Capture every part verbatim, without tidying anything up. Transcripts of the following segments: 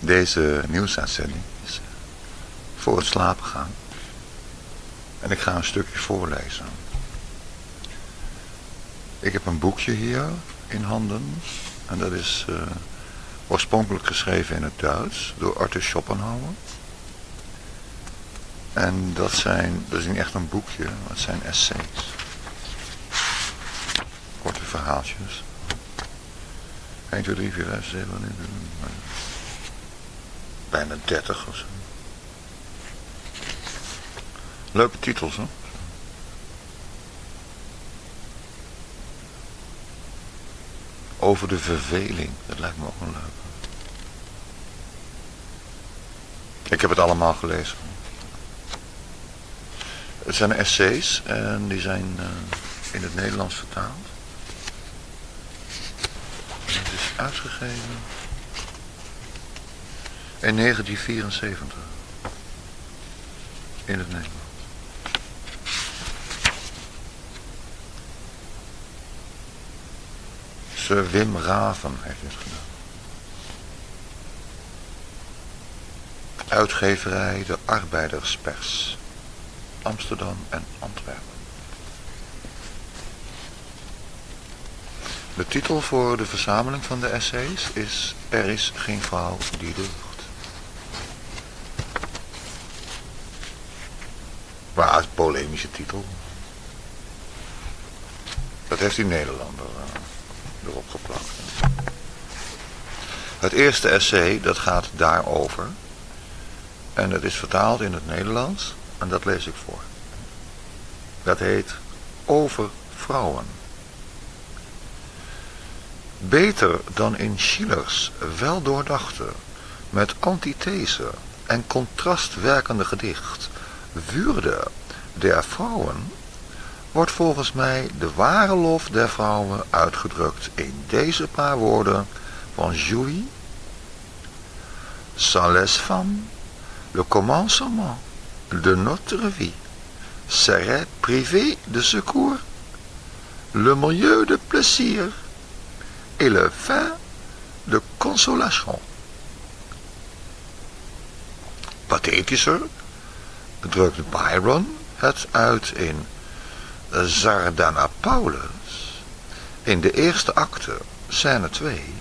Deze nieuwsuitzending is voor het slapen gaan. En ik ga een stukje voorlezen. Ik heb een boekje hier in handen. En dat is uh, oorspronkelijk geschreven in het Duits door Arthur Schopenhauer. En dat zijn, dat is niet echt een boekje, maar het zijn essays. Korte verhaaltjes. één, twee, drie, vier, vijf, zeven, bijna dertig of zo. Leuke titels, hè? Over de verveling, dat lijkt me ook wel leuk. Ik heb het allemaal gelezen. Het zijn essays en die zijn uh, in het Nederlands vertaald. Het is uitgegeven in negentien vierenzeventig in het Nederlands. Sir Wim Raven heeft dit gedaan. Uitgeverij De Arbeiderspers, Amsterdam en Antwerpen. De titel voor de verzameling van de essays is Er is geen vrouw die deugd. Maar een polemische titel. Dat heeft die Nederlander uh, erop geplakt. Het eerste essay, dat gaat daarover. En het is vertaald in het Nederlands. En dat lees ik voor. Dat heet Over vrouwen. Beter dan in Schillers weldoordachte, met antithese en contrast werkende gedicht Würde der Vrouwen, wordt volgens mij de ware lof der vrouwen uitgedrukt in deze paar woorden van Jouy. Sans les femmes, le commencement de notre vie serait privé de secours, le milieu de plaisir et le fin de consolation. Pathetischer drukt Byron het uit in Sardanapalus in de eerste acte, scène twee.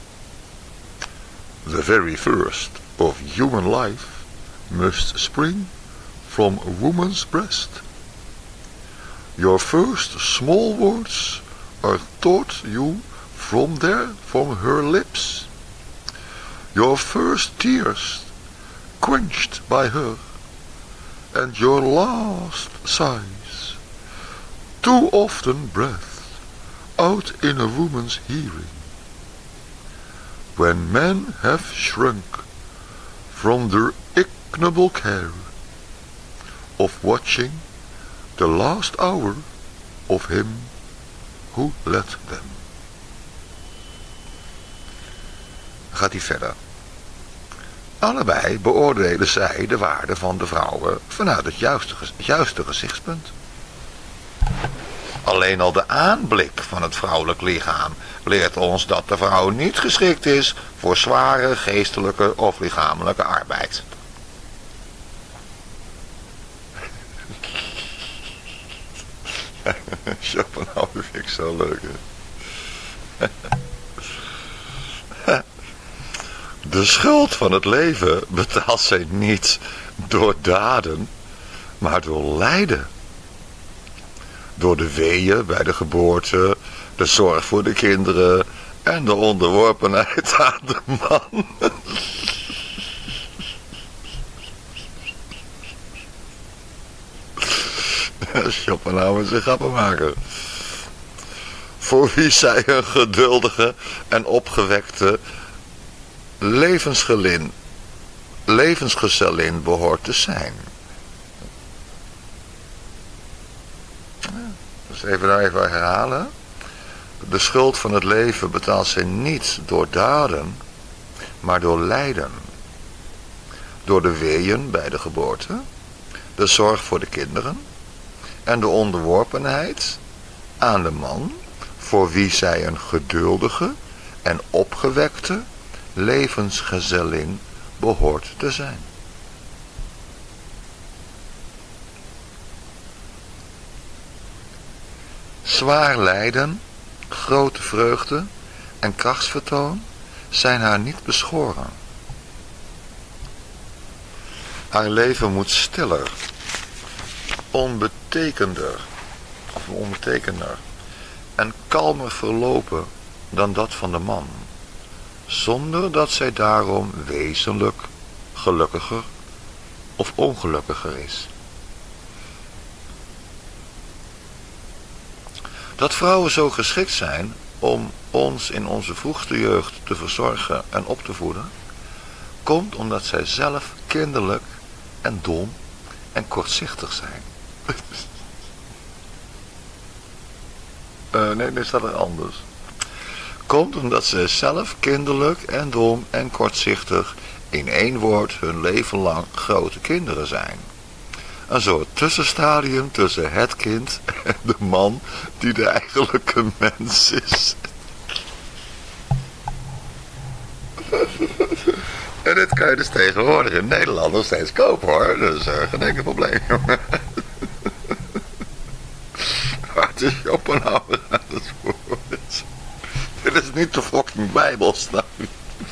The very first of human life must spring from a woman's breast. Your first small words are taught you from there, from her lips. Your first tears quenched by her, and your last sighs, too often breathed out in a woman's hearing. When men have shrunk from their ignoble care of watching the last hour of him who led them. Gaat hij verder. Allebei beoordelen zij de waarde van de vrouwen vanuit het juiste, het juiste gezichtspunt. Alleen al de aanblik van het vrouwelijk lichaam leert ons dat de vrouw niet geschikt is voor zware geestelijke of lichamelijke arbeid. Schopenhauer vind ik zo leuk, hè? De schuld van het leven betaalt zij niet door daden, maar door lijden. Door de weeën bij de geboorte, de zorg voor de kinderen en de onderworpenheid aan de man. Schopenhauer is een grappenmaker. Voor wie zij een geduldige en opgewekte levensgelin, levensgezellin behoort te zijn. Dus even daar even herhalen. De schuld van het leven betaalt zij niet door daden, maar door lijden. Door de weeën bij de geboorte, de zorg voor de kinderen en de onderworpenheid aan de man, voor wie zij een geduldige en opgewekte levensgezellin behoort te zijn. Zwaar lijden, grote vreugde en krachtsvertoon zijn haar niet beschoren. Haar leven moet stiller, onbetekender, of onbetekender en kalmer verlopen dan dat van de man, zonder dat zij daarom wezenlijk gelukkiger of ongelukkiger is. Dat vrouwen zo geschikt zijn om ons in onze vroegste jeugd te verzorgen en op te voeden, komt omdat zij zelf kinderlijk en dom en kortzichtig zijn. uh, nee, dit staat er anders. Komt omdat zij zelf kinderlijk en dom en kortzichtig in één woord hun leven lang grote kinderen zijn. Een soort tussenstadium tussen het kind en de man die de eigenlijke mens is. En dit kan je dus tegenwoordig in Nederland nog steeds kopen hoor. Dus uh, geen enkel probleem. Wat is Schopenhauer aan het woord? Dit is niet de fucking Bijbel, snap je?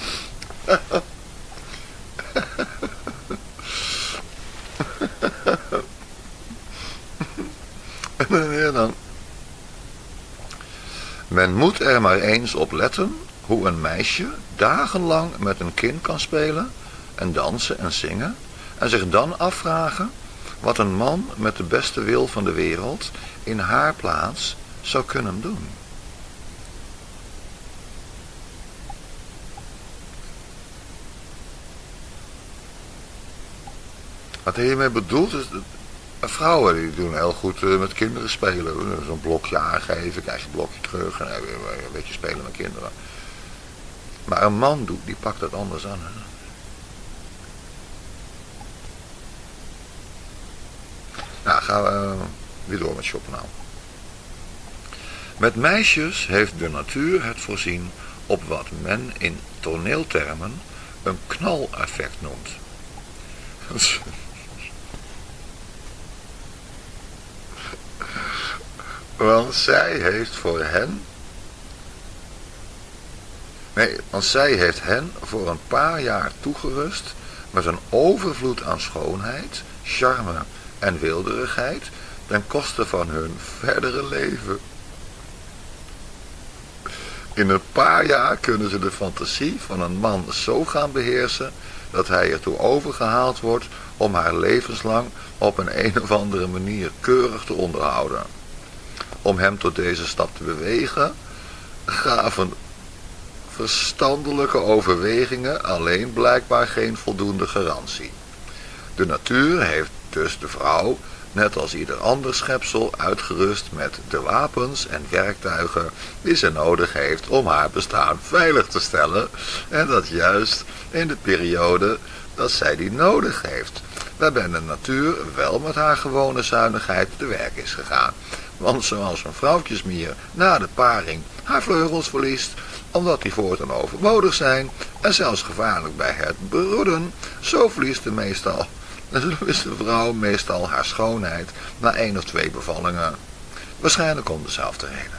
En dan. Men moet er maar eens op letten hoe een meisje dagenlang met een kind kan spelen en dansen en zingen en zich dan afvragen wat een man met de beste wil van de wereld in haar plaats zou kunnen doen. Wat hij hiermee bedoelt is, vrouwen die doen heel goed uh, met kinderen spelen. Zo'n blokje aangeven, krijg je een blokje terug en uh, een beetje spelen met kinderen. Maar een man doet, die pakt dat anders aan. Hè? Nou, gaan we uh, weer door met Schopenhauer. Met meisjes heeft de natuur het voorzien op wat men in toneeltermen een knaleffect noemt. Want zij heeft voor hen... Nee, want zij heeft hen voor een paar jaar toegerust met een overvloed aan schoonheid, charme en wilderigheid ten koste van hun verdere leven. In een paar jaar kunnen ze de fantasie van een man zo gaan beheersen dat hij ertoe overgehaald wordt om haar levenslang op een een of andere manier keurig te onderhouden. Om hem tot deze stap te bewegen, gaven verstandelijke overwegingen alleen blijkbaar geen voldoende garantie. De natuur heeft dus de vrouw, net als ieder ander schepsel, uitgerust met de wapens en werktuigen die ze nodig heeft om haar bestaan veilig te stellen, en dat juist in de periode dat zij die nodig heeft, waarbij de natuur wel met haar gewone zuinigheid te werk is gegaan. Want zoals een vrouwtjesmier na de paring haar vleugels verliest, omdat die voortaan overbodig zijn en zelfs gevaarlijk bij het broeden, zo verliest de meestal, is de vrouw meestal haar schoonheid na één of twee bevallingen. Waarschijnlijk om dezelfde reden.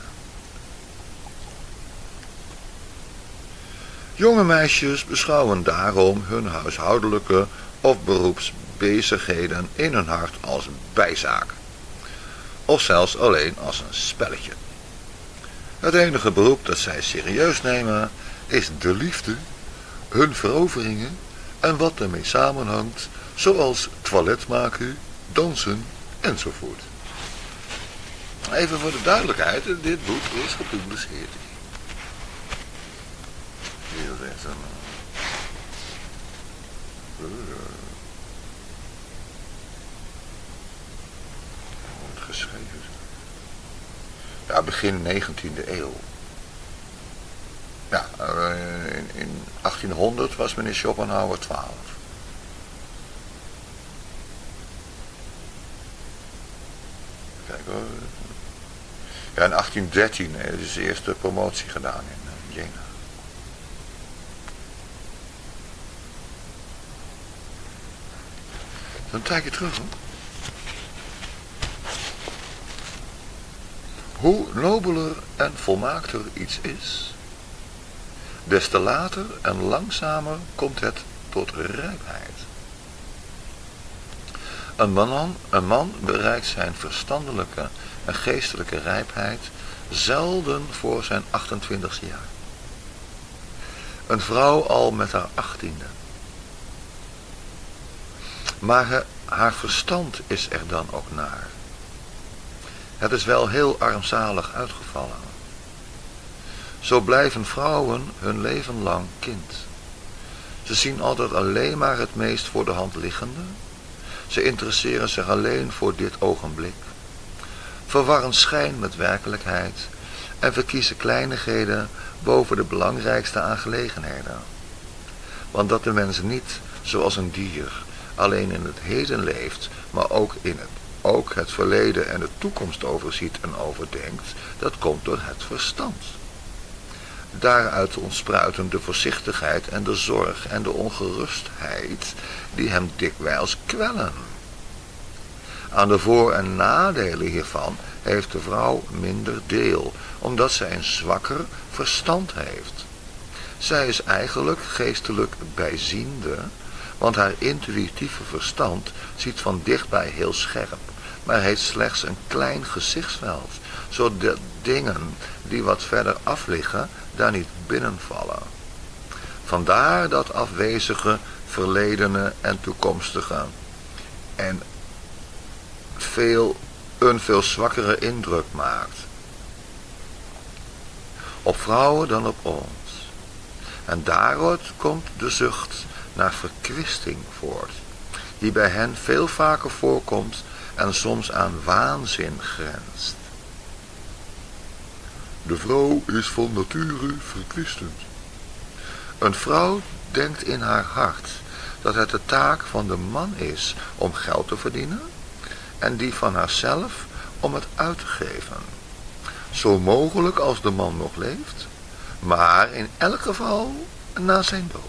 Jonge meisjes beschouwen daarom hun huishoudelijke of beroepsbezigheden in hun hart als bijzaak. Of zelfs alleen als een spelletje. Het enige beroep dat zij serieus nemen is de liefde, hun veroveringen en wat ermee samenhangt, zoals toilet maken, dansen enzovoort. Even voor de duidelijkheid, dit boek is gepubliceerd. Hier is een... Wordt geschreven. Ja, begin negentiende eeuw. Ja, in, in achttienhonderd was meneer Schopenhauer twaalf. Kijk hoor. Ja, in achttien dertien is dus de eerste promotie gedaan in uh, Jena. Een tijdje terug, hoor. Hoe nobeler en volmaakter iets is, des te later en langzamer komt het tot rijpheid. Een man, een man bereikt zijn verstandelijke en geestelijke rijpheid zelden voor zijn achtentwintigste jaar. Een vrouw al met haar achttiende. Maar haar verstand is er dan ook naar. Het is wel heel armzalig uitgevallen. Zo blijven vrouwen hun leven lang kind. Ze zien altijd alleen maar het meest voor de hand liggende. Ze interesseren zich alleen voor dit ogenblik. Verwarren schijn met werkelijkheid en verkiezen kleinigheden boven de belangrijkste aangelegenheden. Want dat de mens niet, zoals een dier, alleen in het heden leeft, maar ook in het, ook het verleden en de toekomst overziet en overdenkt, dat komt door het verstand. Daaruit ontspruiten de voorzichtigheid en de zorg en de ongerustheid die hem dikwijls kwellen. Aan de voor- en nadelen hiervan heeft de vrouw minder deel, omdat zij een zwakker verstand heeft. Zij is eigenlijk geestelijk bijziende, want haar intuïtieve verstand ziet van dichtbij heel scherp, maar heeft slechts een klein gezichtsveld, zodat dingen die wat verder af liggen, daar niet binnenvallen. Vandaar dat afwezige, verledene en toekomstige en veel, een veel zwakkere indruk maakt op vrouwen dan op ons. En daaruit komt de zucht naar verkwisting voort, die bij hen veel vaker voorkomt en soms aan waanzin grenst. De vrouw is van nature verkwistend. Een vrouw denkt in haar hart dat het de taak van de man is om geld te verdienen en die van haarzelf om het uit te geven. Zo mogelijk als de man nog leeft, maar in elk geval na zijn dood.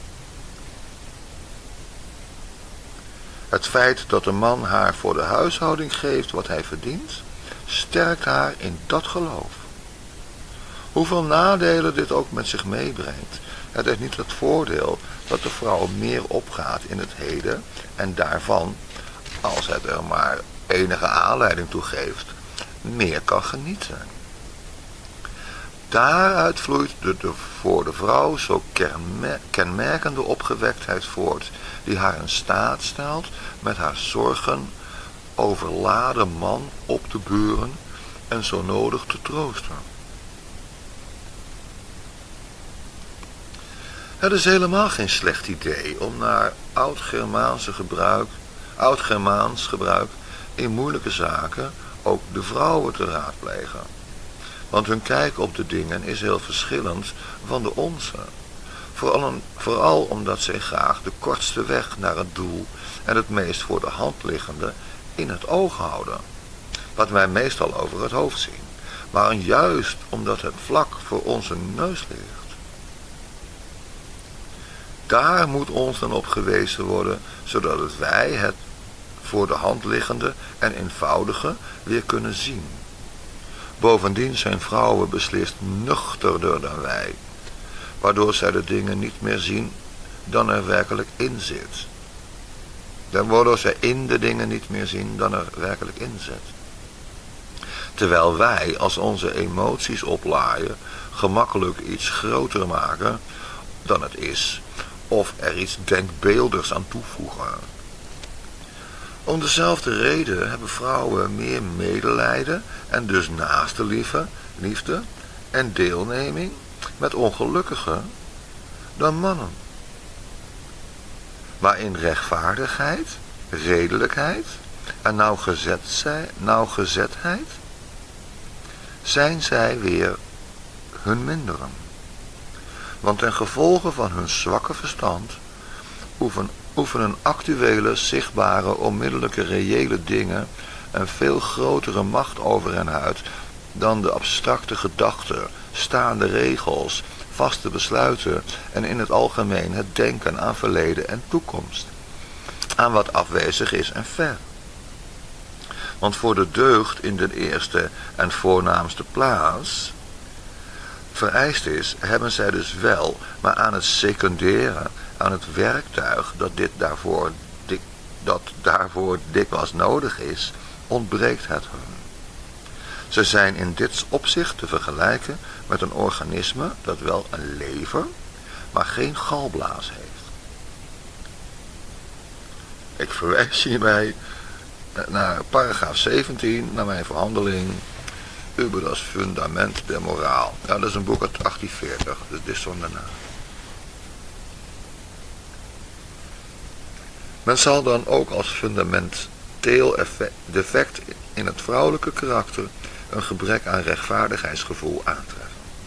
Het feit dat de man haar voor de huishouding geeft wat hij verdient, sterkt haar in dat geloof. Hoeveel nadelen dit ook met zich meebrengt, het heeft niet het voordeel dat de vrouw meer opgaat in het heden en daarvan, als het er maar enige aanleiding toe geeft, meer kan genieten. Daaruit vloeit de, de voor de vrouw zo kenmerkende opgewektheid voort, die haar in staat stelt met haar zorgen overladen man op te beuren en zo nodig te troosten. Het is helemaal geen slecht idee om naar oud-Germaanse gebruik, oud-Germaans gebruik in moeilijke zaken ook de vrouwen te raadplegen. Want hun kijk op de dingen is heel verschillend van de onze. Vooral, vooral omdat zij graag de kortste weg naar het doel en het meest voor de hand liggende in het oog houden. Wat wij meestal over het hoofd zien. Maar juist omdat het vlak voor onze neus ligt. Daar moet ons dan op gewezen worden, zodat het wij het voor de hand liggende en eenvoudige weer kunnen zien. Bovendien zijn vrouwen beslist nuchterder dan wij, waardoor zij de dingen niet meer zien dan er werkelijk in zit. Dan waardoor zij in de dingen niet meer zien dan er werkelijk in zit. Terwijl wij, als onze emoties oplaaien, gemakkelijk iets groter maken dan het is, of er iets denkbeeldigs aan toevoegen. Om dezelfde reden hebben vrouwen meer medelijden en dus naaste liefde en deelneming met ongelukkigen dan mannen. Maar in rechtvaardigheid, redelijkheid en nauwgezet, nauwgezetheid zijn zij weer hun minderen. Want ten gevolge van hun zwakke verstand oefenen, oefenen actuele, zichtbare, onmiddellijke, reële dingen een veel grotere macht over hen uit dan de abstracte gedachten, staande regels, vaste besluiten en in het algemeen het denken aan verleden en toekomst. aan wat afwezig is en ver. Want voor de deugd in de eerste en voornaamste plaats vereist is, hebben zij dus wel, maar aan het secunderen, aan het werktuig dat dit daarvoor, dik, dat daarvoor dikwijls nodig is, ontbreekt het hun. Ze zijn in dit opzicht te vergelijken met een organisme dat wel een lever, maar geen galblaas heeft. Ik verwijs hierbij naar paragraaf zeventien, naar mijn verhandeling über das Fundament der Moraal. Ja, dat is een boek uit achttien veertig, dus dit is zo daarna. Men zal dan ook als fundamenteel defect in het vrouwelijke karakter een gebrek aan rechtvaardigheidsgevoel aantreffen.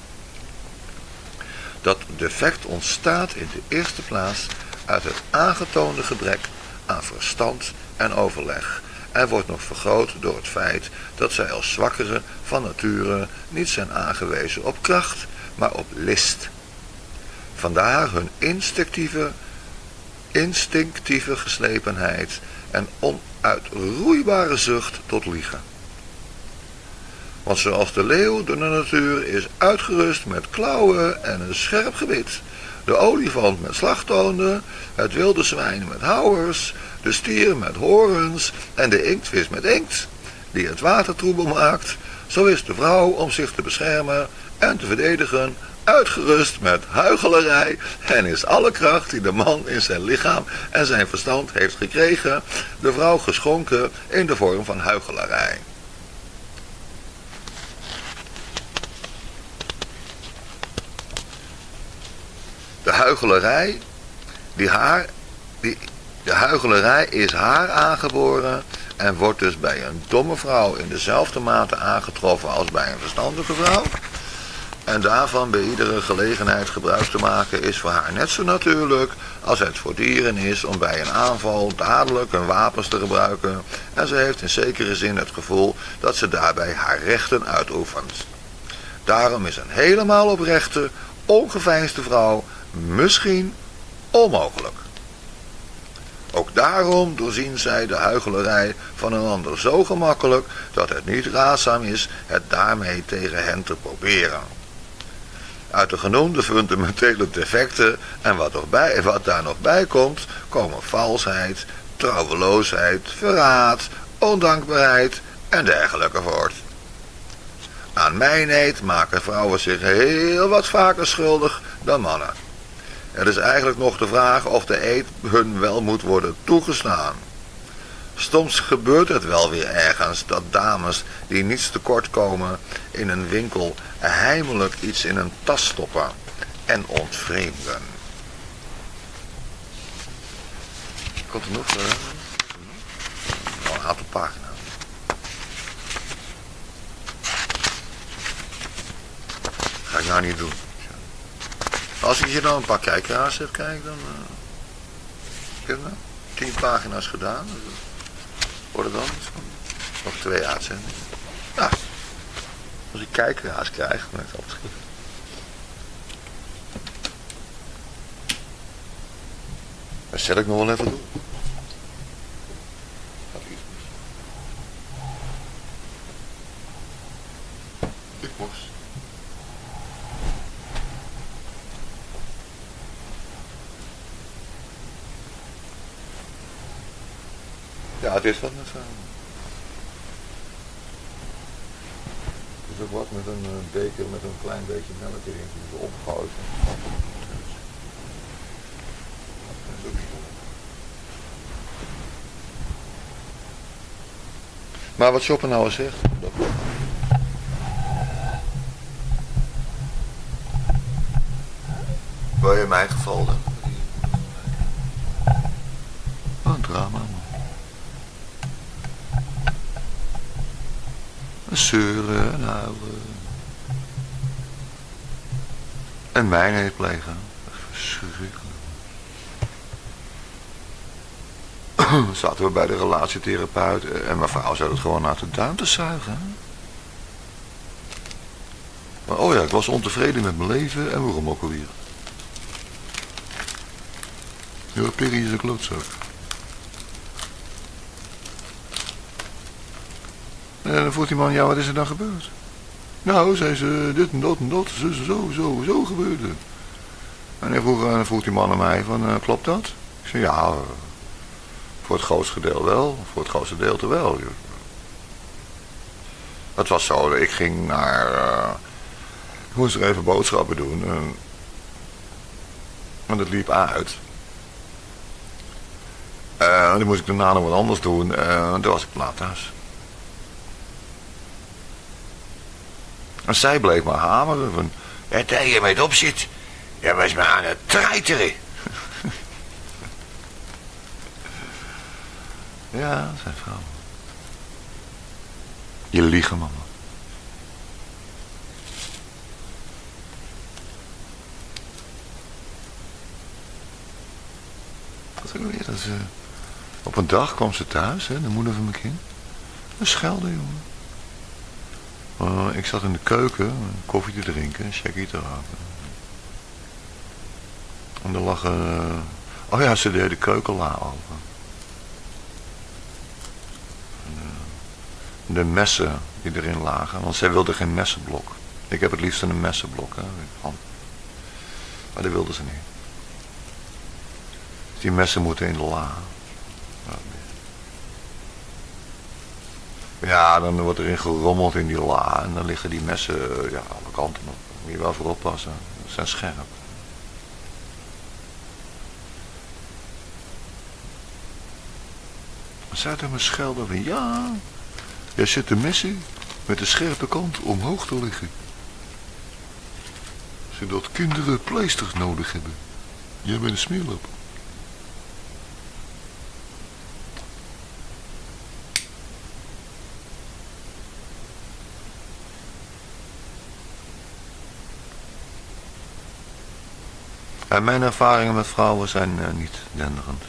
Dat defect ontstaat in de eerste plaats uit het aangetoonde gebrek aan verstand en overleg en wordt nog vergroot door het feit dat zij als zwakkere van nature niet zijn aangewezen op kracht, maar op list. Vandaar hun instinctieve, instinctieve geslepenheid en onuitroeibare zucht tot liegen. Want zoals de leeuw door de natuur is uitgerust met klauwen en een scherp gebit, de olifant met slagtanden, het wilde zwijn met houwers, de stier met horens en de inktvis met inkt, die het water troebel maakt, zo is de vrouw om zich te beschermen en te verdedigen uitgerust met huichelarij en is alle kracht die de man in zijn lichaam en zijn verstand heeft gekregen, de vrouw geschonken in de vorm van huichelarij. De huichelarij, die haar, die, de huichelarij is haar aangeboren en wordt dus bij een domme vrouw in dezelfde mate aangetroffen als bij een verstandige vrouw. En daarvan bij iedere gelegenheid gebruik te maken is voor haar net zo natuurlijk als het voor dieren is om bij een aanval dadelijk hun wapens te gebruiken. En ze heeft in zekere zin het gevoel dat ze daarbij haar rechten uitoefent. Daarom is een helemaal oprechte, ongeveinsde vrouw misschien onmogelijk. Ook daarom doorzien zij de huichelarij van een ander zo gemakkelijk dat het niet raadzaam is het daarmee tegen hen te proberen. Uit de genoemde fundamentele defecten en wat, nog bij, wat daar nog bij komt, komen valsheid, trouweloosheid, verraad, ondankbaarheid en dergelijke voort. Aan mijnheid maken vrouwen zich heel wat vaker schuldig dan mannen. Het is eigenlijk nog de vraag of de eed hun wel moet worden toegestaan. Soms gebeurt het wel weer ergens dat dames die niets tekort komen in een winkel heimelijk iets in een tas stoppen en ontvreemden. Komt er nog? Uh, nog een aantal pagina's. Ga ik nou niet doen. Als ik hier dan een paar kijkeraars heb, kijk dan. Uh, ik heb nou tien pagina's gedaan. Worden dan nog twee uitzendingen. Nou, als ik kijkeraars krijg, dan heb ik het opgeschreven. Dat zal ik nog wel even doen. Ik moest. Ja, het is wat met zo. Het is ook wat met een uh, beker met een klein beetje melk erin die is opgegooid. Maar wat Schopenhauer zegt, dat klopt. Wil je in mijn geval dan? Wat een drama, man. Een zeuren, en huilen. En mijnheid plegen. Verschrikkelijk. Zaten we bij de relatietherapeut en mijn vrouw zei het gewoon uit de duim te zuigen. Maar oh ja, ik was ontevreden met mijn leven en waarom ook alweer. Ja, Piggy is een klootzak. En dan vroeg die man, ja, wat is er dan gebeurd? Nou, zei ze, dit en dat en dat, zo, zo, zo, zo gebeurde. En dan vroeg, dan vroeg die man aan mij, van, uh, klopt dat? Ik zei, ja, uh, voor het grootste deel wel, voor het grootste deel wel. Het was zo, ik ging naar, uh, ik moest er even boodschappen doen. Uh, en het liep uit. Uh, dan moest ik daarna nog wat anders doen, uh, toen was ik laat thuis. En zij bleef maar hameren van, ja, dat je met op zit, jij was maar aan het treiteren. Ja, zei vrouw. Je liegen, mama. Wat ook weer, dat is, uh, op een dag kwam ze thuis, hè, de moeder van mijn kind. Een schelde, jongen. Uh, ik zat in de keuken, een koffie te drinken, een checkie te raken. En er lag een... Uh, oh ja, ze deed de keukenla open. En, uh, de messen die erin lagen, want zij wilde geen messenblok. Ik heb het liefst een messenblok, hè. Maar dat wilde ze niet. Dus die messen moeten in de la. Ja, dan wordt erin gerommeld in die la en dan liggen die messen, ja, alle kanten op. Daar moet je wel voor oppassen, ze zijn scherp. Zij tegen me schelden van, ja, jij zet de messen met de scherpe kant omhoog te liggen. Zodat kinderen pleisters nodig hebben. Jij bent een smeerlap. En mijn ervaringen met vrouwen zijn uh, niet denderend.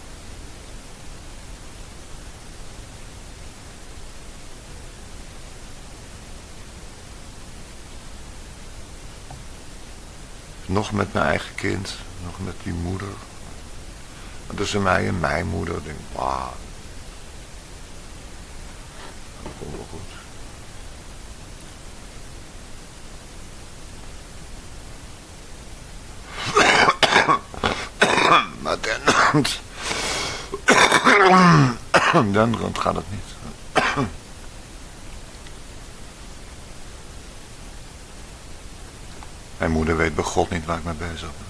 Nog met mijn eigen kind, nog met die moeder. En tussen mij en mijn moeder denk ik, wauw. Dat komt wel goed. Maar denderend. Denderend gaat het niet. Mijn moeder weet bij God niet waar ik mee bezig ben.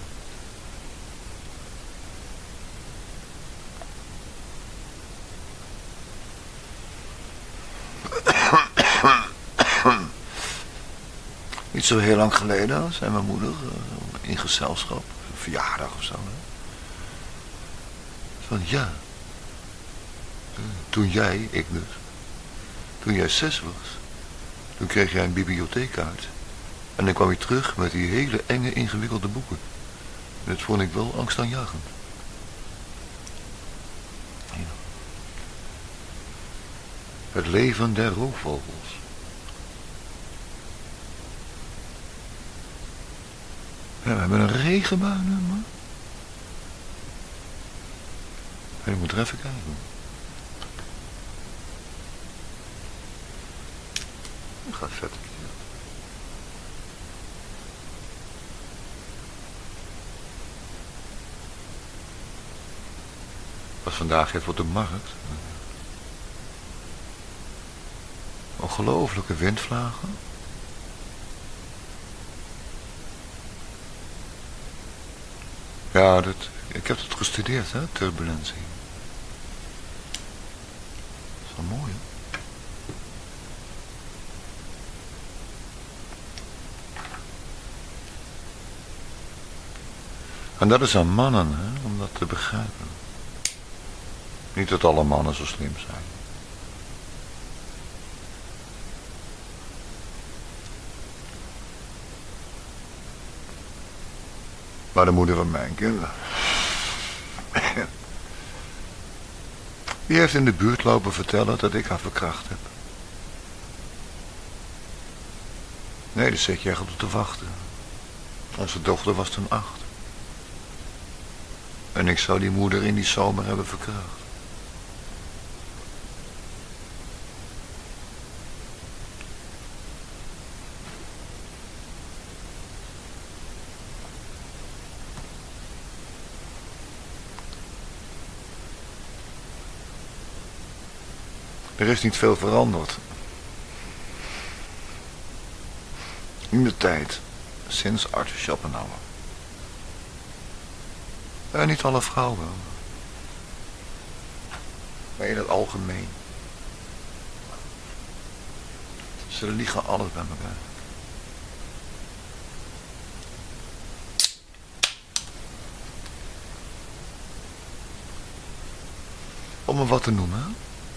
Niet zo heel lang geleden zei mijn moeder uh, in gezelschap, een verjaardag of zo. Hè? Van ja, uh, toen jij, ik dus, toen jij zes was, toen kreeg jij een bibliotheekkaart. En dan kwam je terug met die hele enge, ingewikkelde boeken. Dat vond ik wel angstaanjagend. Ja. Het leven der roofvogels. Ja, we hebben een regenbui nu, man. Ik moet er even kijken. Dat gaat vet. Was vandaag even op de markt. Ongelooflijke windvlagen. Ja, dat, ik heb het gestudeerd, hè, turbulentie. Dat is wel mooi, hè? En dat is aan mannen, hè, om dat te begrijpen. Niet dat alle mannen zo slim zijn. Maar de moeder van mijn kinderen. Die heeft in de buurt lopen vertellen dat ik haar verkracht heb. Nee, daar zit je echt op te wachten. Onze dochter was toen acht. En ik zou die moeder in die zomer hebben verkracht. Er is niet veel veranderd. In de tijd, sinds Arthur Schopenhauer. En niet alle vrouwen. Maar in het algemeen. Ze liegen alles bij elkaar. Om me wat te noemen.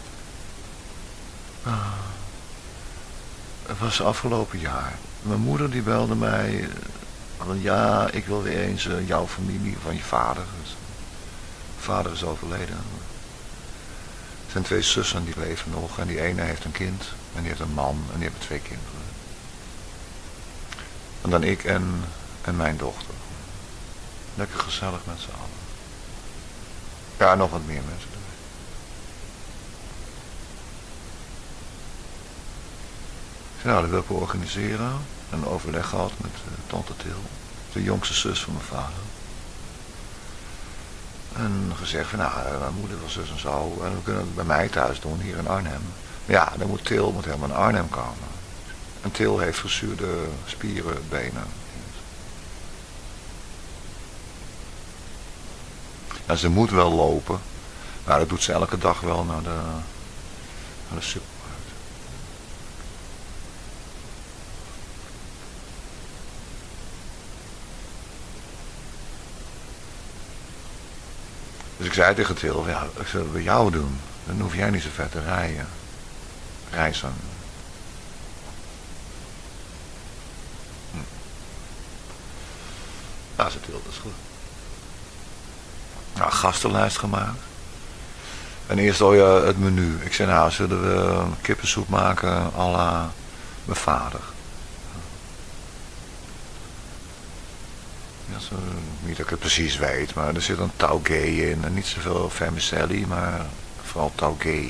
Ah, het was afgelopen jaar. Mijn moeder die belde mij. Van, ja, ik wil weer eens uh, jouw familie van je vader. Dus, vader is overleden. Er zijn twee zussen die leven nog. En die ene heeft een kind. En die heeft een man. En die hebben twee kinderen. En dan ik en, en mijn dochter. Lekker gezellig met z'n allen. Ja, nog wat meer mensen. Nou, dat wil ik organiseren. Een overleg gehad met uh, tante Til, de jongste zus van mijn vader. En gezegd van, nou, mijn moeder was zus en zo. En we kunnen het bij mij thuis doen, hier in Arnhem. Maar ja, dan moet Til moet helemaal naar Arnhem komen. En Til heeft verzuurde spieren, benen. En ze moet wel lopen. Maar dat doet ze elke dag wel naar de, naar de supermarkt. Dus ik zei tegen Til, ja, ik zal het bij jou doen. Dan hoef jij niet zo ver te rijden. Reizen. Hm. Ja, zei Til, dat is goed. Nou, gastenlijst gemaakt. En eerst al ja, het menu. Ik zei, nou, zullen we kippensoep maken à la mijn vader. Ja, zo, niet dat ik het precies weet, maar er zit een taugé in. En niet zoveel vermicelli, maar vooral taugé.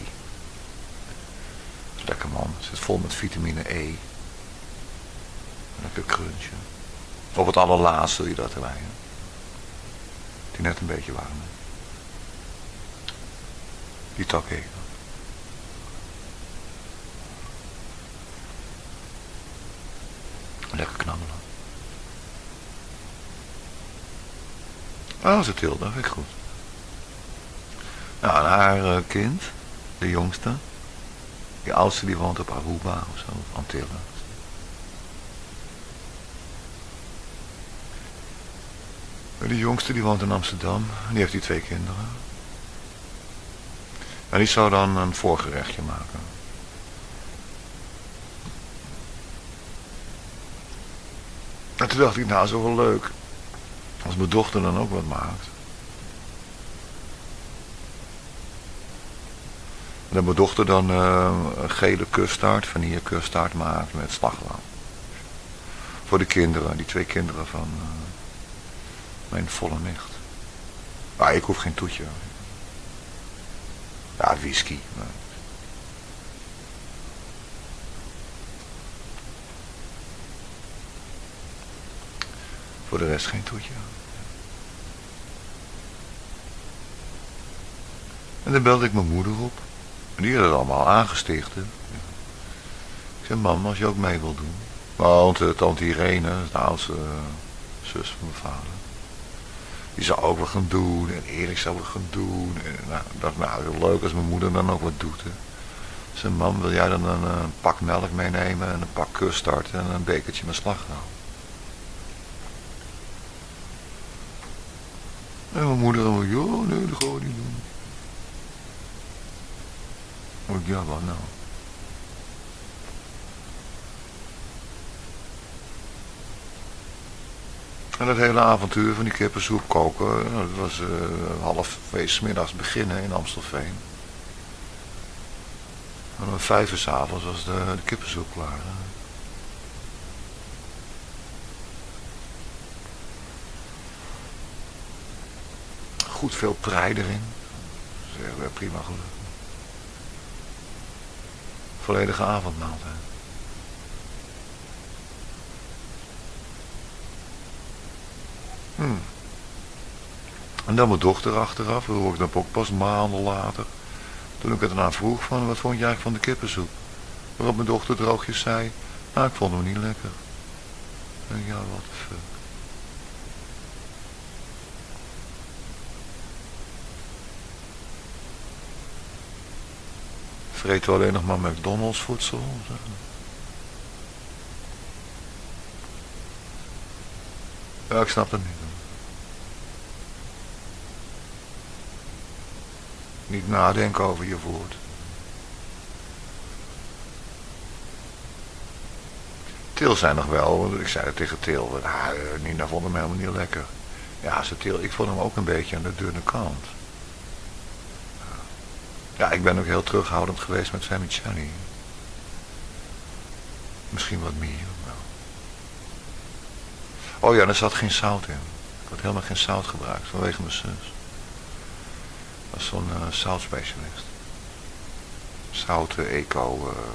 Lekker man. Het zit vol met vitamine E. Lekker crunchje. Op het allerlaatste doe je dat erbij. Hè? Die net een beetje warm is. Die taugé. Lekker knabbelen. Oh, ze Til, dat vind ik goed. Nou, en haar uh, kind, de jongste, die oudste die woont op Aruba of zo, op Antillen. Die jongste die woont in Amsterdam, die heeft die twee kinderen. En die zou dan een voorgerechtje maken. En toen dacht ik, nou, is wel wel leuk. Als mijn dochter dan ook wat maakt. En dat mijn dochter dan uh, een gele custard, vanille custard maakt met slagroom. Voor de kinderen, die twee kinderen van uh, mijn volle nicht. Maar ik hoef geen toetje. Ja, whisky. Maar... Voor de rest geen toetje. En dan belde ik mijn moeder op. En die had het allemaal aangesticht. Hè. Ik zei, mam, als je ook mee wil doen. Want uh, tante Irene, de oudste uh, zus van mijn vader. Die zou ook wat gaan doen. En Erik zou wat gaan doen. En nou, ik dacht, nou, heel leuk als mijn moeder dan ook wat doet. Hè. Ik zei, mam, wil jij dan een, een pak melk meenemen en een pak custard en een bekertje met slagroom? En mijn moeder dan, ja, nee, dat gaan we niet doen. Ik, ja, wat nou? En dat hele avontuur van die kippensoep koken, dat was uh, half twee 's middags beginnen in Amstelveen. En om vijf uur 's avonds was de, de kippensoep klaar. Hè. Goed veel prei erin. Dat is echt prima gelukt. Volledige avondmaaltijd. Hmm. En dan mijn dochter achteraf, dat hoor ik dan ook pas maanden later. Toen ik het eraan vroeg van, wat vond je eigenlijk van de kippensoep? Waarop mijn dochter droogjes zei, nou, ik vond hem niet lekker. En ja, wat de fuck. Vreten we alleen nog maar McDonald's voedsel? Ja, ik snap het niet. Niet nadenken over je woord. Til zei nog wel, want ik zei het tegen Til, nou, Nina vond hem helemaal niet lekker. Ja, ze Til, ik vond hem ook een beetje aan de dunne kant. Ja, ik ben ook heel terughoudend geweest met vermicelli. Misschien wat meer. Nou. Oh ja, er zat geen zout in. Ik had helemaal geen zout gebruikt vanwege mijn zus. Dat is zo'n uh, zoutspecialist. Zouten, eco, uh,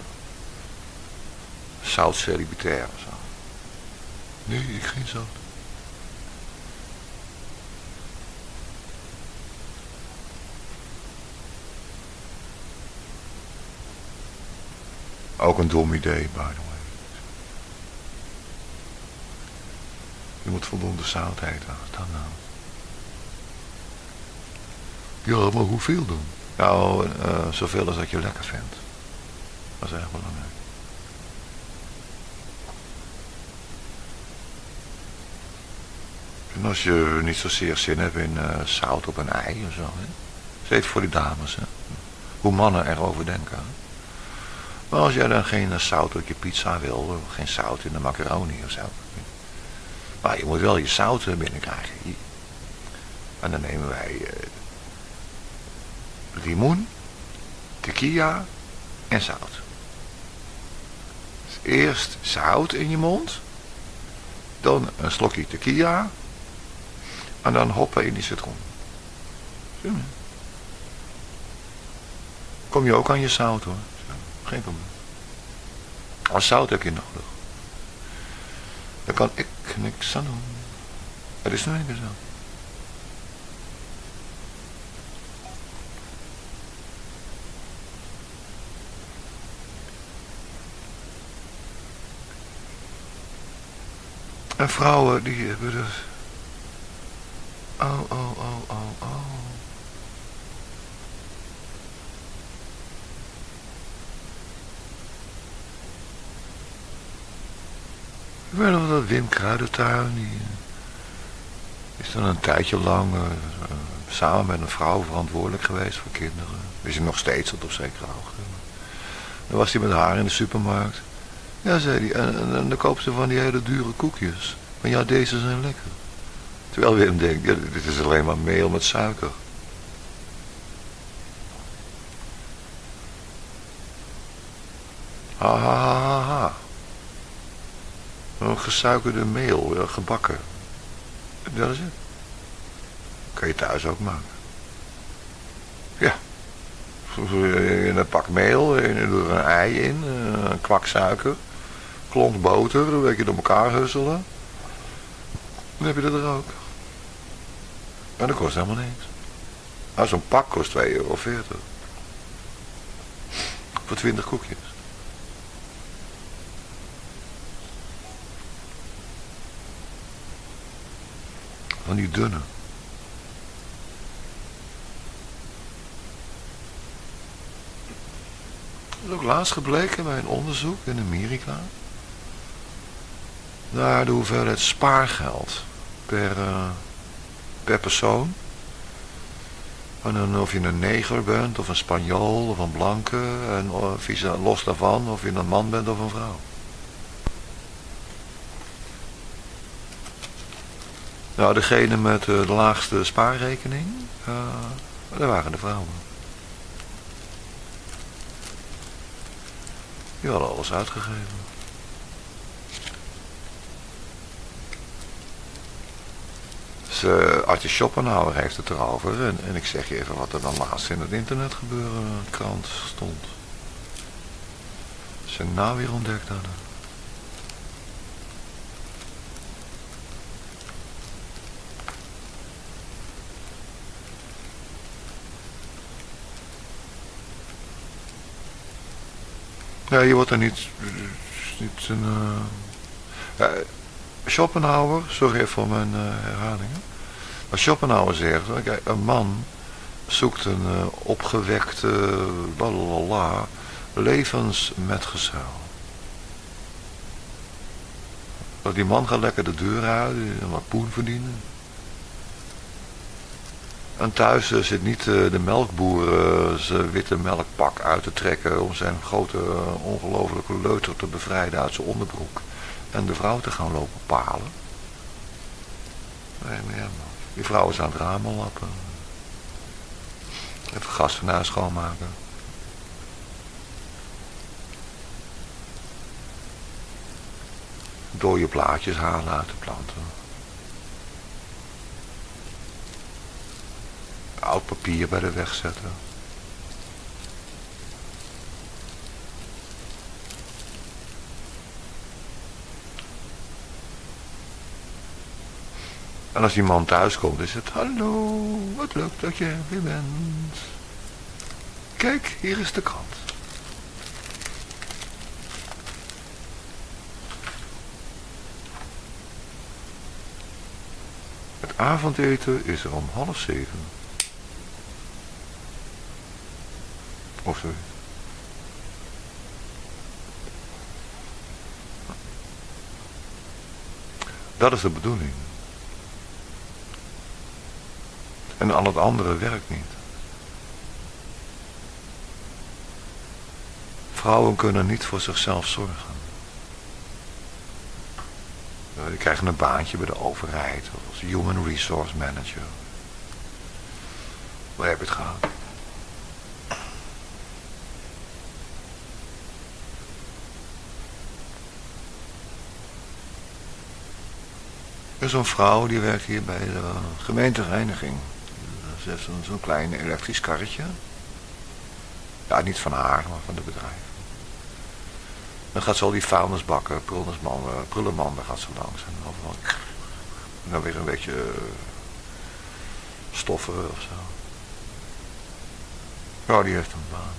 zout celibatair of zo. Nee, ik geen zout. Ook een dom idee, by the way. Je moet voldoende zout eten. Dan nou. Ja, maar hoeveel dan? Nou, uh, zoveel als dat je lekker vindt. Dat is erg belangrijk. En als je niet zozeer zin hebt in uh, zout op een ei of zo. Hè? Dat is even voor die dames. Hè? Hoe mannen erover denken. Hè? Maar als jij dan geen uh, zout op je pizza wil, geen zout in de macaroni of zo. Maar je moet wel je zout binnenkrijgen. En dan nemen wij uh, limoen, tequila en zout. Dus eerst zout in je mond. Dan een slokje tequila. En dan hoppen in die citroen. Zie je? Kom je ook aan je zout hoor. Geen probleem. Als zout heb je nodig. Daar kan ik niks aan doen. Het is nou een keer zo. En vrouwen die hebben dus... Oh, oh, oh, oh, oh. Ik weet nog dat Wim Kruidentuin, die is dan een tijdje lang uh, samen met een vrouw verantwoordelijk geweest voor kinderen. Is hij nog steeds tot op zekere hoogte. Dan was hij met haar in de supermarkt. Ja, zei hij, en, en, en dan koopt ze van die hele dure koekjes. Maar ja, deze zijn lekker. Terwijl Wim denkt, ja, dit is alleen maar meel met suiker. Ha, ha, ha, ha, ha. Een gesuikerde meel, ja, gebakken. Dat is het. Kan je thuis ook maken. Ja. In een pak meel, er een ei in, een kwak suiker, klont boter, dan weet je door elkaar husselen. Dan heb je dat er ook. En dat kost helemaal niks. Nou, zo'n pak kost twee euro veertig. Voor twintig koekjes. Van die dunne. Dat is ook laatst gebleken bij een onderzoek in Amerika. Naar de hoeveelheid spaargeld per, uh, per persoon. En dan of je een neger bent, of een Spanjool, of een blanke. En of je, los daarvan, of je een man bent of een vrouw. Nou, degene met uh, de laagste spaarrekening, uh, dat waren de vrouwen. Die hadden alles uitgegeven. Dus uh, Artje Schopenhauer heeft het erover. En, en ik zeg je even wat er dan laatst in het internet gebeuren, de krant stond. Ze nou weer ontdekt hadden. Ja, je wordt er niet... niet een, uh... ja, Schopenhauer, sorry even voor mijn uh, herhalingen. Maar Schopenhauer zegt, kijk, een man zoekt een uh, opgewekte, lalala, levensmetgezel. Dat die man gaat lekker de deur uit en wat poen verdienen. En thuis uh, zit niet uh, de melkboer uh, zijn witte melkpak uit te trekken om zijn grote uh, ongelofelijke leuter te bevrijden uit zijn onderbroek. En de vrouw te gaan lopen palen. Nee, maar ja, die vrouw is aan het ramen lappen. Even gas van huis schoonmaken. Dode plaatjes halen uit de planten. Oud papier bij de weg zetten. En als die man thuis komt is het, hallo, wat leuk dat je er weer bent. Kijk, hier is de krant. Het avondeten is er om half zeven. Of zoiets. Dat is de bedoeling. En al het andere werkt niet. Vrouwen kunnen niet voor zichzelf zorgen. Die krijgen een baantje bij de overheid of als human resource manager. Waar heb je het gehad? Er is een vrouw die werkt hier bij de gemeentereiniging. Ze heeft zo'n zo'n klein elektrisch karretje. Ja, niet van haar, maar van het bedrijf. Dan gaat ze al die vuilnisbakken, prullenmanden, prullenmanden gaat ze langs. En overal. En dan weer een beetje stoffen of zo. Ja, die heeft een baan.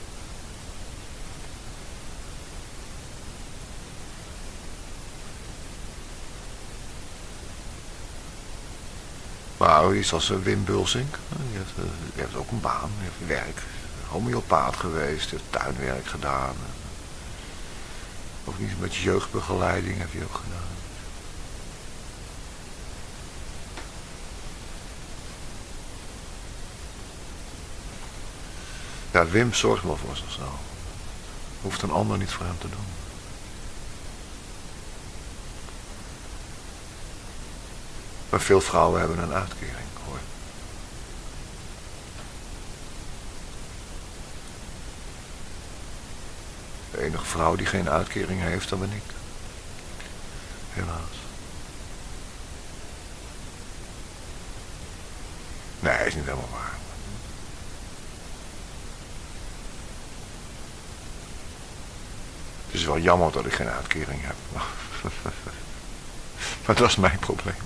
Maar iets als Wim Bulsink, die heeft, die heeft ook een baan, die heeft werk. Homeopaat geweest, heeft tuinwerk gedaan. Ook niet een beetje jeugdbegeleiding heeft hij ook gedaan. Ja, Wim zorgt wel voor zichzelf. Hoeft een ander niet voor hem te doen. Maar veel vrouwen hebben een uitkering, hoor. De enige vrouw die geen uitkering heeft, dat ben ik. Helaas. Nee, is niet helemaal waar. Het is wel jammer dat ik geen uitkering heb. Maar dat is mijn probleem.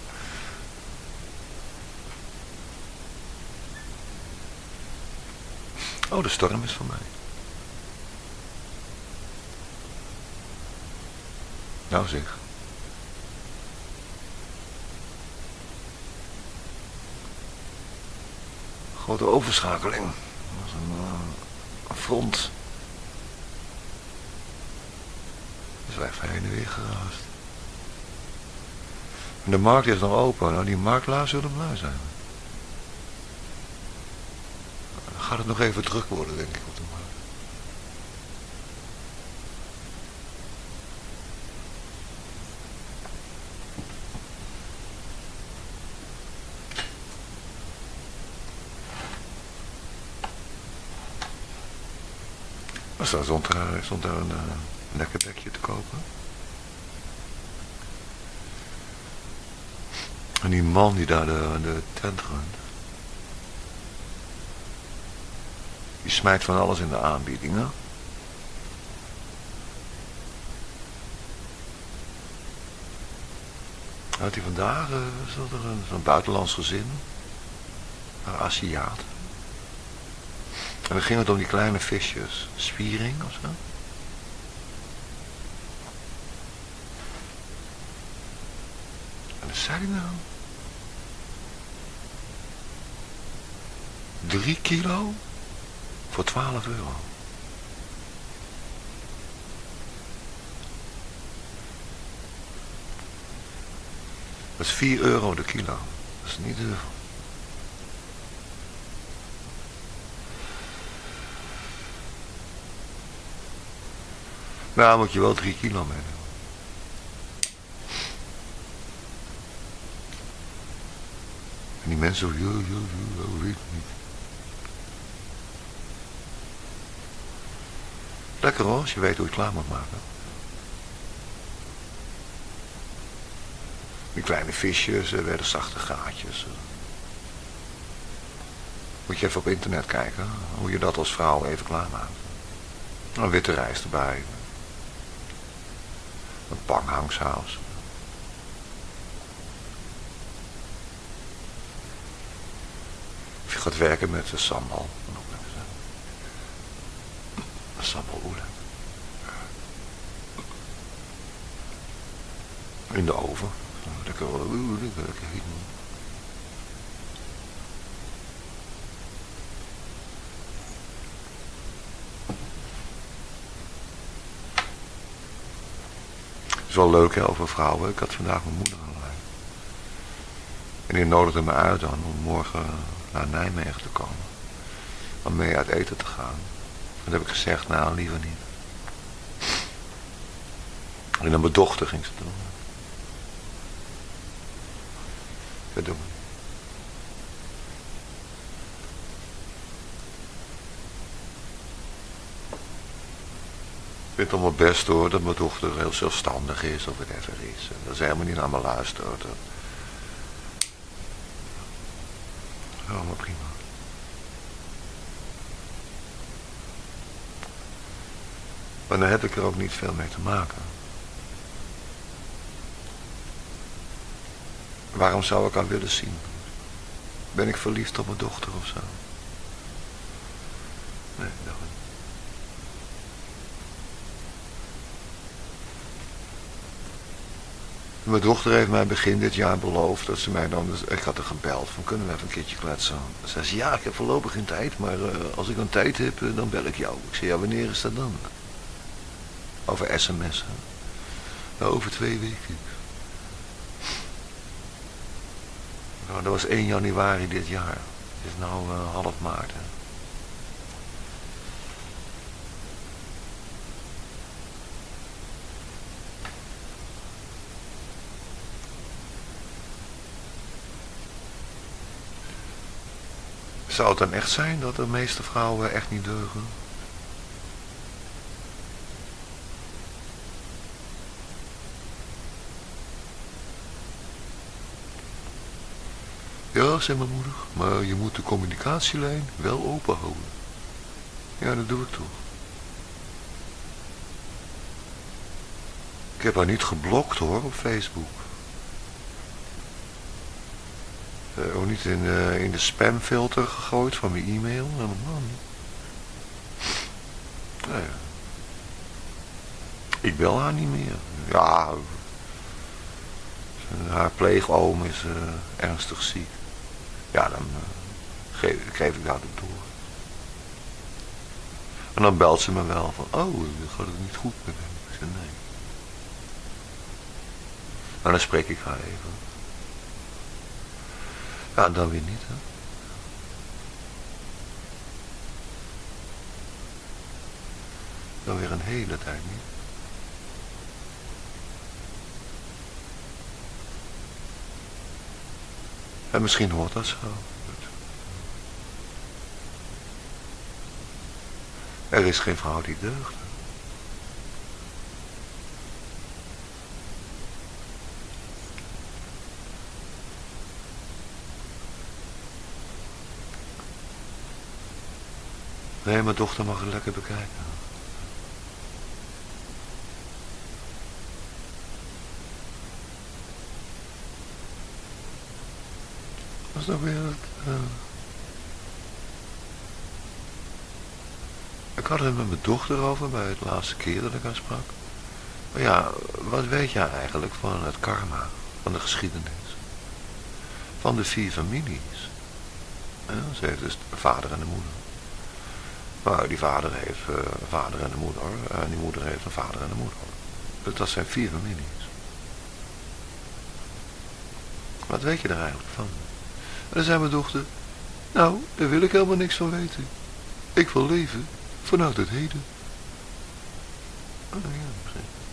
Oh, de storm is van mij. Nou zeg. Grote overschakeling. Dat is een, uh, een front. Dus wij even heen en weer geraast. En de markt is nog open. Nou, die marktlaars zullen blij zijn. Dan gaat het nog even druk worden, denk ik, op de markt. Dus daar stond er, stond er een uh, lekker bekje te kopen. En die man die daar de, de tent runt, die smijt van alles in de aanbiedingen. Had hij vandaag, uh, zat er een, een buitenlands gezin, een Aziat. En dan ging het om die kleine visjes, spiering of zo. Wat zei hij nou? Drie kilo voor twaalf euro. Dat is vier euro de kilo. Dat is niet duur. Nou, moet je wel drie kilo meenemen. En die mensen zo, joh, joh, joh, weet ik niet. Lekker hoor, als je weet hoe je het klaar moet maken. Die kleine visjes, er werden zachte gaatjes. Moet je even op internet kijken, hoe je dat als vrouw even klaarmaakt. Een witte rijst erbij. Een panghangsaus. Of je gaat werken met de sambal. Een sambal oelen. In de oven. Lekker, lekker, lekker heet. Het is wel leuk hè, over vrouwen. Ik had vandaag mijn moeder aan de lijn. En die nodigde me uit dan om morgen naar Nijmegen te komen. Om mee uit eten te gaan. En toen heb ik gezegd, nou liever niet. En dan mijn dochter ging ze doen. Dat doen we. Ik vind het allemaal best hoor, dat mijn dochter heel zelfstandig is of whatever is. En dat ze helemaal niet naar me luistert. Allemaal prima. Maar dan heb ik er ook niet veel mee te maken. Waarom zou ik haar willen zien? Ben ik verliefd op mijn dochter of zo? Nee, dat niet. Mijn dochter heeft mij begin dit jaar beloofd dat ze mij dan... Ik had er gebeld van, kunnen we even een keertje kletsen? Ze zei, ja, ik heb voorlopig geen tijd, maar uh, als ik een tijd heb, uh, dan bel ik jou. Ik zei, ja, wanneer is dat dan? Over sms'en. Nou, over twee weken. Nou, dat was één januari dit jaar. Het is nou uh, half maart. Hè. Zou het dan echt zijn dat de meeste vrouwen echt niet deugen? Ja, zei mijn moeder, maar je moet de communicatielijn wel open houden. Ja, dat doe ik toch. Ik heb haar niet geblokt hoor, op Facebook. Uh, ook niet in, uh, in de spamfilter gegooid van mijn e-mail. Helemaal niet. Nee. Ik bel haar niet meer. Ja, haar pleegoom is uh, ernstig ziek. Ja, dan uh, geef, geef ik dat door. En dan belt ze me wel van, oh, gaat het niet goed met hem? Ik zeg, nee. En dan spreek ik haar even. Ja, dan weer niet, hè. Dan weer een hele tijd niet. En misschien hoort dat zo. Er is geen vrouw die deugt. Nee, mijn dochter mag het lekker bekijken. Was dat weer het... Uh... Ik had het met mijn dochter over bij het laatste keer dat ik haar sprak. Maar ja, wat weet jij eigenlijk van het karma? van de geschiedenis. Van de vier families. Ja, ze heeft dus een vader en een moeder. Nou, die vader heeft uh, een vader en een moeder. En die moeder heeft een vader en een moeder. Dus dat zijn vier families. Wat weet je er eigenlijk van? En dan zei mijn dochter, nou, daar wil ik helemaal niks van weten. Ik wil leven vanuit het heden. Oh, ja,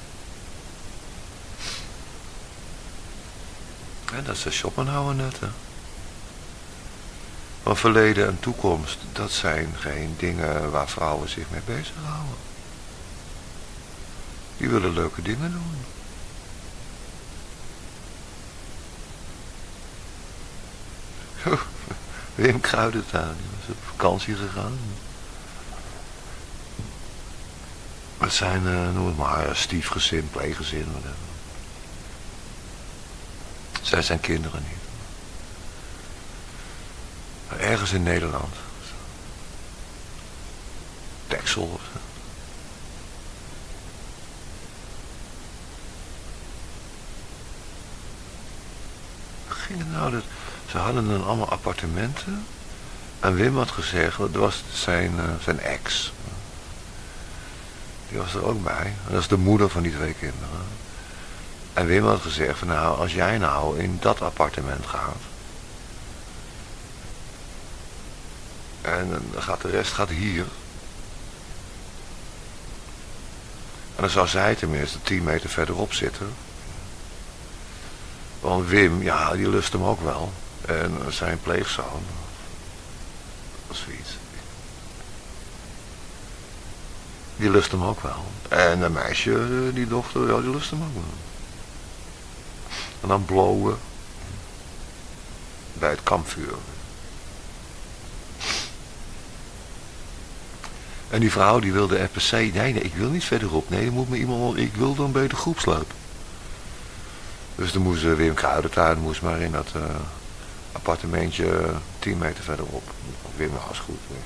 en dat is Schopenhauer net, hè. Want verleden en toekomst, dat zijn geen dingen waar vrouwen zich mee bezighouden. Die willen leuke dingen doen. Wim Kruidentuin, die was op vakantie gegaan. Het zijn, uh, noem het maar, stiefgezin, pleeggezin, whatever. Zij zijn kinderen niet. Maar ergens in Nederland. Texel of zo. Ging het nou dat... Ze hadden dan allemaal appartementen. En Wim had gezegd, dat was zijn, uh, zijn ex. Die was er ook bij. En dat is de moeder van die twee kinderen. En Wim had gezegd, van, nou, als jij nou in dat appartement gaat. En dan gaat de rest gaat hier. En dan zou zij tenminste tien meter verderop zitten. Want Wim, ja, die lust hem ook wel. En zijn pleegzoon. Dat is zoiets. Die lust hem ook wel. En een meisje, die dochter, ja, die lust hem ook wel. En dan blowen. Bij het kampvuur. En die vrouw die wilde er per se, nee, nee, ik wil niet verderop. Nee, er moet me iemand, ik wil dan bij de groepsloop. Dus dan moest Wim Kruidentuin moest maar in dat uh, appartementje tien meter verderop. Wim was goed. Weer.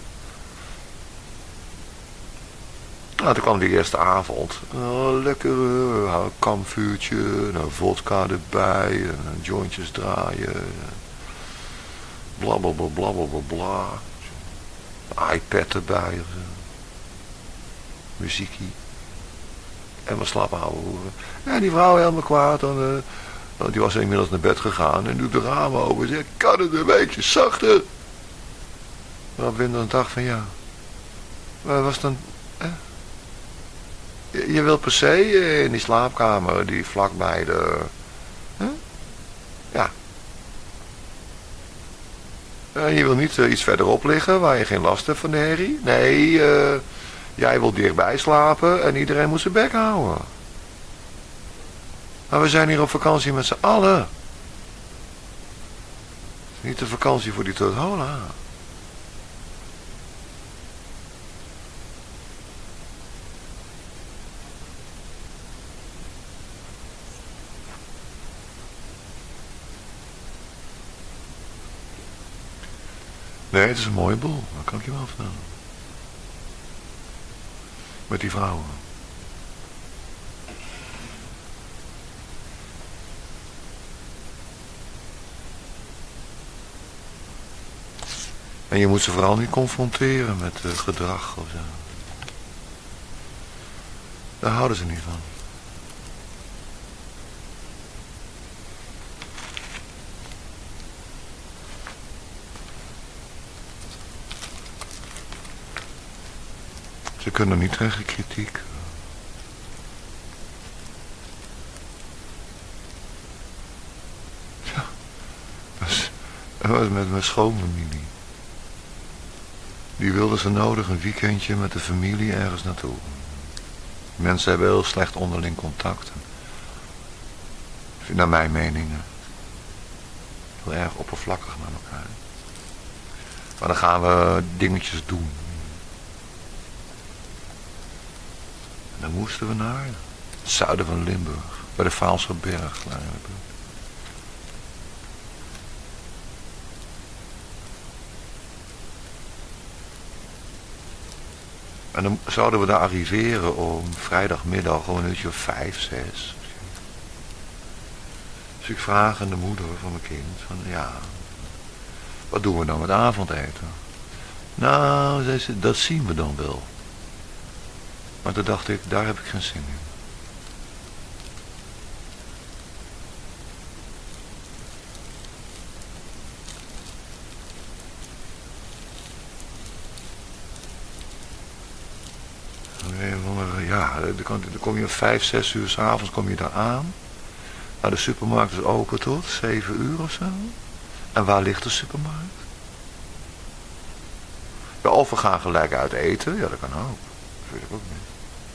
Nou, toen kwam die eerste avond. Oh, lekker uh, kampvuurtje, nou, vodka erbij, en jointjes draaien. Blablabla, blablabla, bla. Een iPad erbij of zo. Muziekie. En we slapen houden hoeven. En die vrouw helemaal kwaad. Dan, uh, die was inmiddels naar bed gegaan. En doet de ramen open. En zegt, kan het een beetje zachter? Maar Wim dan dacht van ja. Waar was dan... Eh? Je, je wilt per se in die slaapkamer. Die vlakbij de... Eh? Ja. En je wil niet uh, iets verderop liggen. Waar je geen last hebt van de herrie. Nee, uh, jij wil dichtbij slapen. En iedereen moet zijn bek houden. Maar we zijn hier op vakantie met z'n allen. Niet de vakantie voor die Totola. Nee, het is een mooie boel. Dat kan ik je wel vertellen. Met die vrouwen. En je moet ze vooral niet confronteren met uh, gedrag of zo. Daar houden ze niet van. Ze kunnen niet tegen kritiek. Ja, dat was, dat was met mijn schoonfamilie. Die wilden ze nodig een weekendje met de familie ergens naartoe. Mensen hebben heel slecht onderling contact. Naar mijn meningen. Heel erg oppervlakkig met elkaar. Maar dan gaan we dingetjes doen. En dan moesten we naar het zuiden van Limburg. Bij de Vaalse berg. En dan zouden we daar arriveren om vrijdagmiddag gewoon een uurtje of vijf, zes. Dus ik vraag aan de moeder van mijn kind, van ja, wat doen we dan met avondeten? Nou, zei ze, dat zien we dan wel. Maar toen dacht ik, daar heb ik geen zin in. Ja, dan kom je om vijf, zes uur 's avonds kom je daar aan. Nou, de supermarkt is open tot zeven uur of zo. En waar ligt de supermarkt? Ja, of we gaan gelijk uit eten. Ja, dat kan ook. Dat weet ik ook niet.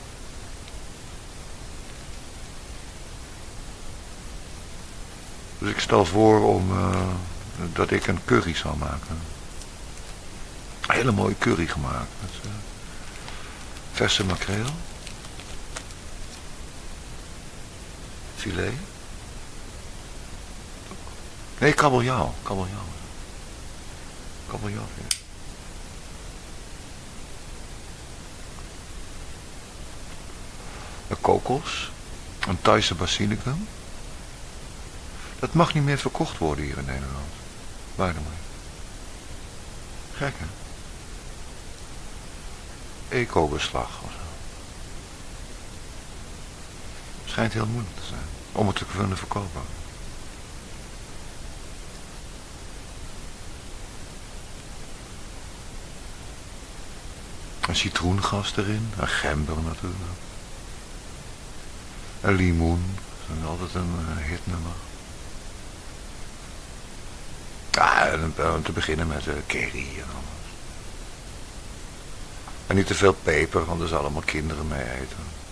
Dus ik stel voor om uh, dat ik een curry zal maken. Een hele mooie curry gemaakt. Met uh, verse makreel. Filet. Nee, kabeljauw. Kabeljauw. Kabeljauw, ja. Een kokos. Een Thaise basilicum. Dat mag niet meer verkocht worden hier in Nederland. Waar dan maar. Gek, hè? Eco-beslag of zo. Schijnt heel moeilijk te zijn. Om het te kunnen verkopen. Een citroengas erin. Een gember natuurlijk. Een limoen. Dat is altijd een uh, hitnummer. Ja, en om te beginnen met uh, curry en alles. En niet te veel peper, want er zullen allemaal kinderen mee eten.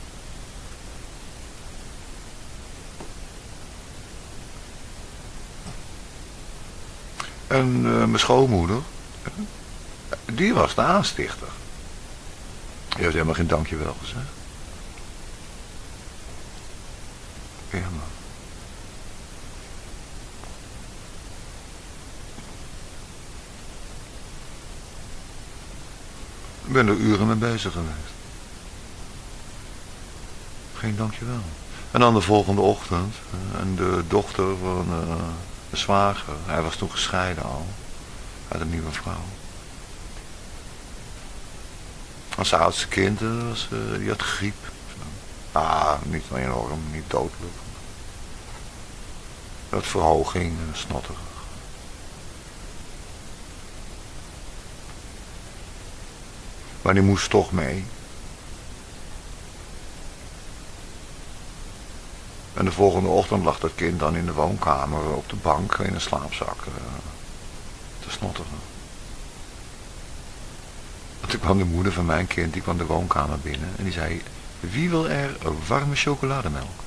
En uh, mijn schoonmoeder, die was de aanstichter. Die heeft helemaal geen dankjewel gezegd. Ja, man. Ik ben er uren mee bezig geweest. Geen dankjewel. En dan de volgende ochtend, en de dochter van uh, de zwager, hij was toen gescheiden al, uit een nieuwe vrouw. Als zijn oudste kind, was, uh, die had griep. Ah, niet enorm, niet dodelijk. Dat verhoging en snotterig. Maar die moest toch mee. En de volgende ochtend lag dat kind dan in de woonkamer op de bank in een slaapzak uh, te snotteren. En toen kwam de moeder van mijn kind, die kwam de woonkamer binnen en die zei, wie wil er warme chocolademelk?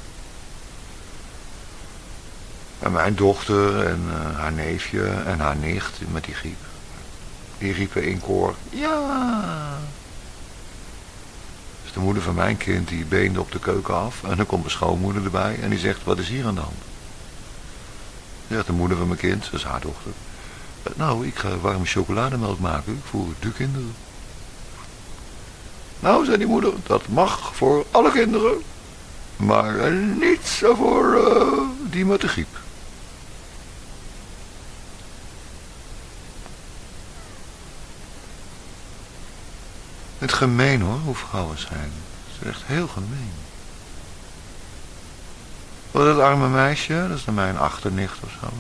En mijn dochter en uh, haar neefje en haar nicht met die griep, die riepen in koor, ja. Dus de moeder van mijn kind die beende op de keuken af en dan komt mijn schoonmoeder erbij en die zegt, wat is hier aan de hand? Zegt de moeder van mijn kind, dat is haar dochter, nou ik ga warme chocolademelk maken voor de kinderen. Nou, zei die moeder, dat mag voor alle kinderen, maar niet voor uh, die met de griep. Het gemeen hoor, hoe vrouwen zijn. Het is echt heel gemeen. Oh, dat arme meisje, dat is dan mijn achternicht of zo.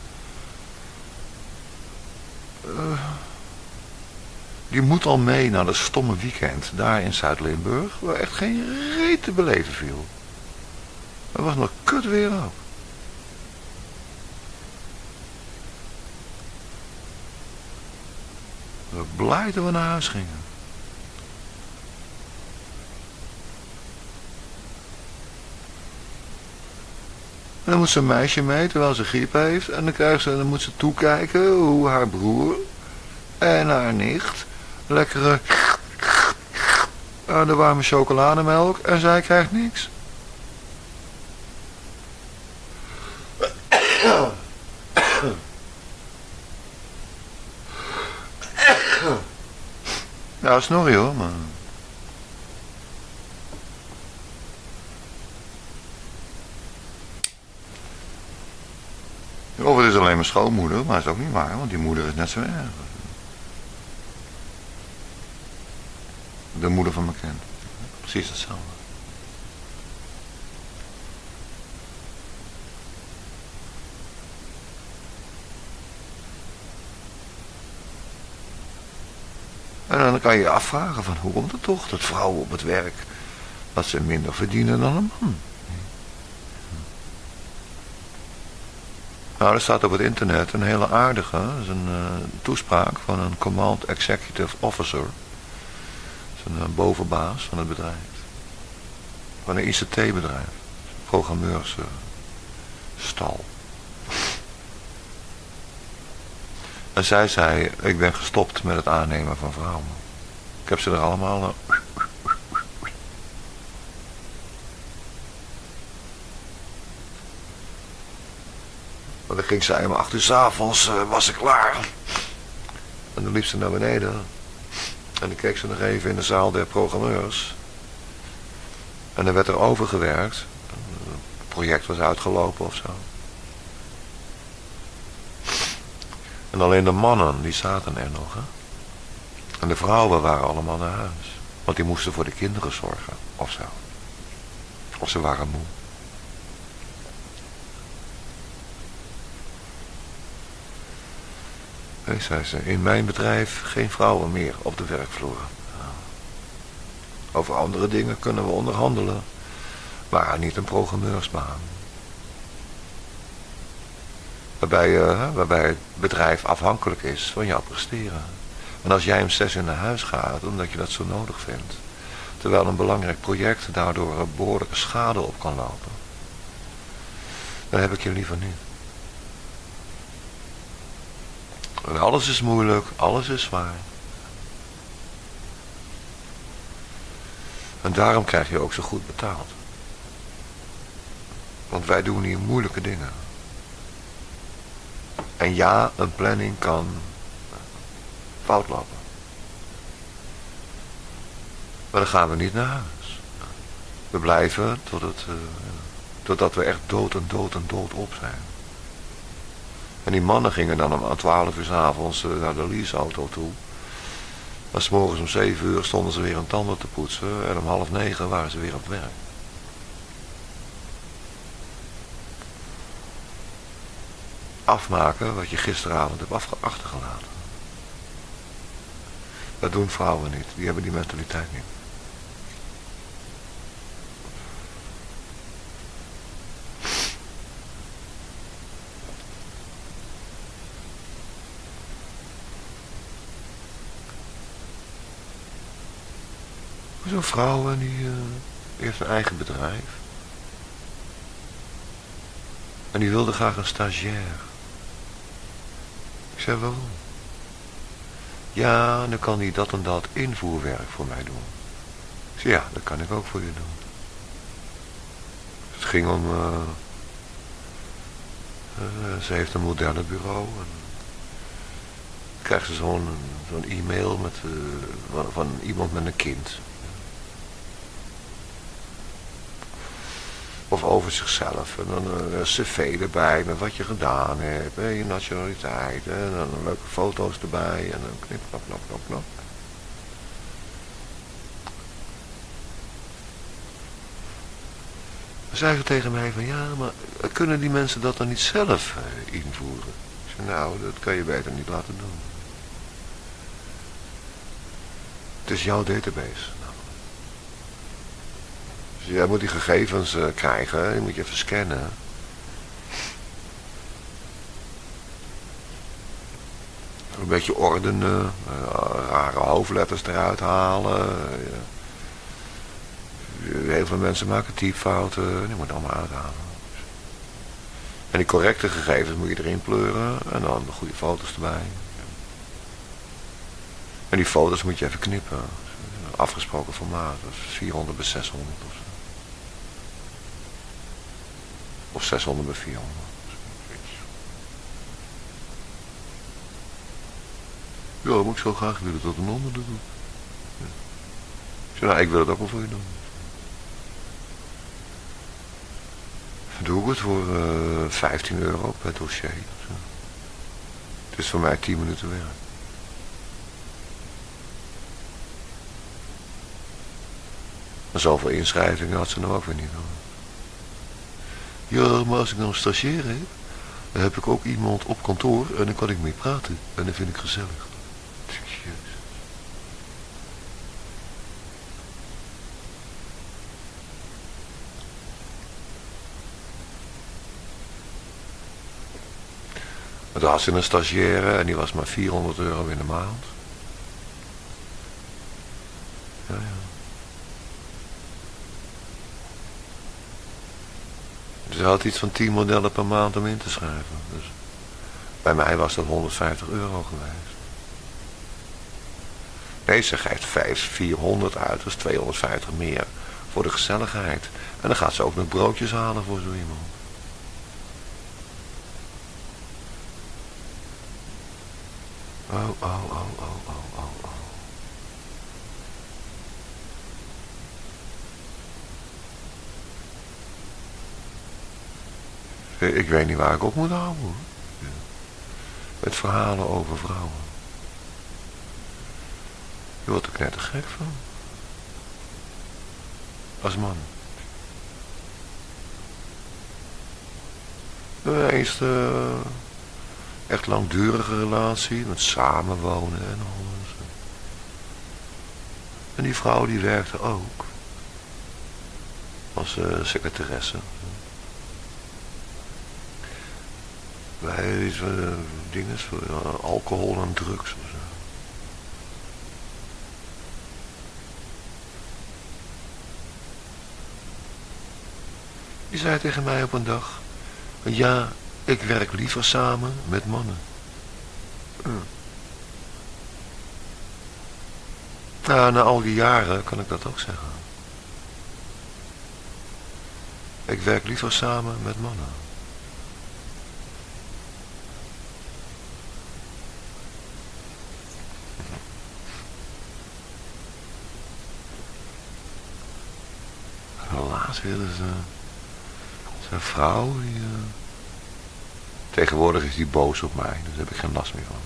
Uh, die moet al mee naar dat stomme weekend daar in Zuid-Limburg, waar echt geen reet te beleven viel. Er was nog kut weer ook. We waren blij dat we naar huis gingen. En dan moet ze een meisje mee terwijl ze griep heeft. En dan, krijgt ze, dan moet ze toekijken hoe haar broer en haar nicht lekkere uh, de warme chocolademelk. En zij krijgt niks. Ja, snorrie hoor, maar... mijn schoonmoeder, maar dat is ook niet waar, want die moeder is net zo erg. De moeder van mijn kind. Precies hetzelfde. En dan kan je je afvragen van hoe komt het toch dat vrouwen op het werk, dat ze minder verdienen dan een man. Nou, er staat op het internet een hele aardige, dat is een uh, toespraak van een Command Executive Officer. Dat is een uh, bovenbaas van het bedrijf. Van een I C T-bedrijf. Programmeurs uh, stal. En zij zei, ik ben gestopt met het aannemen van vrouwen. Ik heb ze er allemaal... Uh, Maar dan ging zij om acht uur 's avonds, uh, was ik klaar. En dan liep ze naar beneden. En dan keek ze nog even in de zaal der programmeurs. En dan werd er overgewerkt. Het project was uitgelopen of zo. En alleen de mannen, die zaten er nog. Hè? En de vrouwen waren allemaal naar huis. Want die moesten voor de kinderen zorgen, of zo. Of ze waren moe. Nee, zei ze, in mijn bedrijf geen vrouwen meer op de werkvloer. Over andere dingen kunnen we onderhandelen, maar niet een programmeursbaan. Waarbij, uh, waarbij het bedrijf afhankelijk is van jouw presteren. En als jij om zes uur naar huis gaat, omdat je dat zo nodig vindt, terwijl een belangrijk project daardoor een behoorlijke schade op kan lopen, dan heb ik je liever niet. En alles is moeilijk, alles is zwaar. En daarom krijg je ook zo goed betaald. Want wij doen hier moeilijke dingen. En ja, een planning kan fout lopen. Maar dan gaan we niet naar huis. We blijven tot het, uh, totdat we echt dood en dood en dood op zijn. En die mannen gingen dan om twaalf uur 's avonds uh, naar de leaseauto toe. En 's morgens om zeven uur stonden ze weer hun tanden te poetsen. En om half negen waren ze weer op werk. Afmaken wat je gisteravond hebt afge- achtergelaten. Dat doen vrouwen niet. Die hebben die mentaliteit niet. Zo'n vrouw en die uh, heeft een eigen bedrijf. En die wilde graag een stagiair. Ik zei, waarom? Ja, dan kan hij dat en dat invoerwerk voor mij doen. Ik zei, ja, dat kan ik ook voor je doen. Het ging om... Uh, uh, ze heeft een moderne bureau. En dan krijgt ze zo'n zo'n e-mail met, uh, van, van iemand met een kind. Of over zichzelf. En dan een cv erbij met wat je gedaan hebt. En je nationaliteit. En dan leuke foto's erbij. En dan knip, knap, knap, knap, knap. Dan zei ze tegen mij van ja, maar kunnen die mensen dat dan niet zelf uh, invoeren? Ik zei nou, dat kan je beter niet laten doen. Het is jouw database. Dus jij moet die gegevens uh, krijgen, die moet je even scannen. Een beetje ordenen, uh, rare hoofdletters eruit halen. Uh, heel veel mensen maken typfouten, die moet je allemaal uithalen. En die correcte gegevens moet je erin pleuren en dan de goede foto's erbij. En die foto's moet je even knippen. Afgesproken formaat, dus vierhonderd bij zeshonderd of zo. Of zeshonderd bij vierhonderd. Ja, dat moet ik zo graag willen dat een ander dat doet. Ja. Ik zei, nou, ik wil het ook wel voor je doen. Doe ik het voor uh, vijftien euro per dossier. Zo. Het is voor mij tien minuten werk. En zoveel inschrijvingen had ze nou ook weer niet. Hoor. Ja, maar als ik nou een stagiair heb, dan heb ik ook iemand op kantoor en dan kan ik mee praten. En dat vind ik gezellig. Jezus. En toen had ze een stagiaire en die was maar vierhonderd euro in de maand. Ja, ja. Dus ze had iets van tien modellen per maand om in te schrijven. Dus bij mij was dat honderdvijftig euro geweest. Nee, ze geeft vijf, vierhonderd uit, dus tweehonderdvijftig meer voor de gezelligheid. En dan gaat ze ook nog broodjes halen voor zo iemand. Oh, oh, oh, oh, oh, oh, oh. Ik weet niet waar ik op moet houden, hoor. Ja. Met verhalen over vrouwen. Je wordt er knettergek van. Als man. De eerste echt langdurige relatie met samenwonen en alles. En die vrouw die werkte ook als uh, secretaresse. Bij iets van uh, dingen, voor uh, alcohol en drugs of zo. Die zei tegen mij op een dag, ja, ik werk liever samen met mannen. Hmm. Nou, na al die jaren kan ik dat ook zeggen. Ik werk liever samen met mannen. Helaas, dat is uh, een vrouw die... Uh, tegenwoordig is die boos op mij, dus daar heb ik geen last meer van.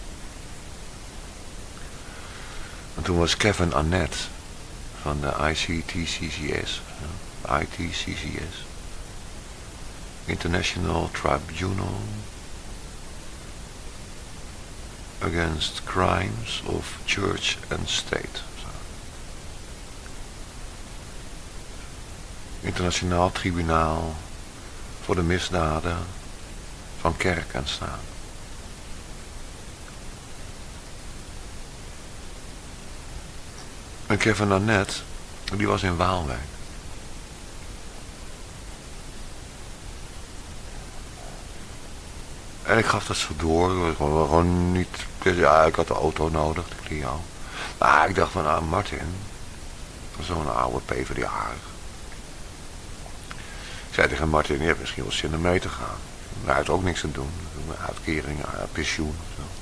En toen was Kevin Annette van de I C T C C S, uh, I T C C S, International Tribunal Against Crimes of Church and State. Internationaal tribunaal voor de misdaden van kerk en staat. En Kevin Annette, die was in Waalwijk. En ik gaf dat zo door, gewoon, gewoon niet, ja, ik had de auto nodig, de Clio. Maar ik dacht van, ah, Martin, zo'n oude P v d A. Ik zei tegen Martin, je hebt misschien wel zin om mee te gaan. Hij had ook niks te doen. Uitkering, pensioen of zo.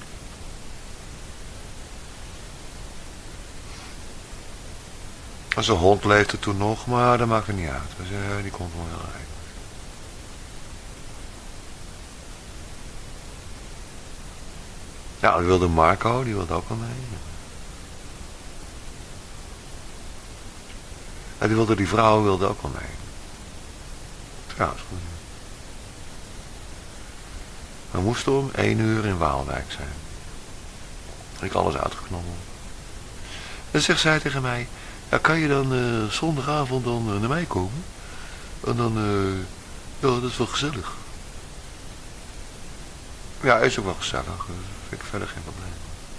En zijn hond leefde toen nog, maar dat maakte niet uit. Dus, uh, die kon wel heel rijden. Ja, dat wilde Marco, die wilde ook wel mee. En die, wilde, die vrouw wilde ook wel mee. Ja, is goed. We moesten om één uur in Waalwijk zijn. Ik alles uitgeknobbeld. En zegt zij tegen mij, ja, kan je dan uh, zondagavond dan uh, naar mij komen? En dan, uh, ja, dat is wel gezellig. Ja, is ook wel gezellig. Dus vind ik verder geen probleem.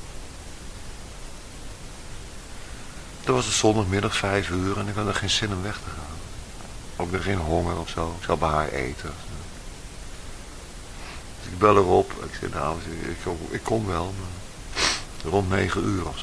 Toen was het zondagmiddag vijf uur en ik had er geen zin om weg te gaan. Ook er geen honger of zo. Ik zou bij haar eten. Dus ik bel erop. Ik zeg, nou, ik, ik kom wel. Maar rond negen uur of zo.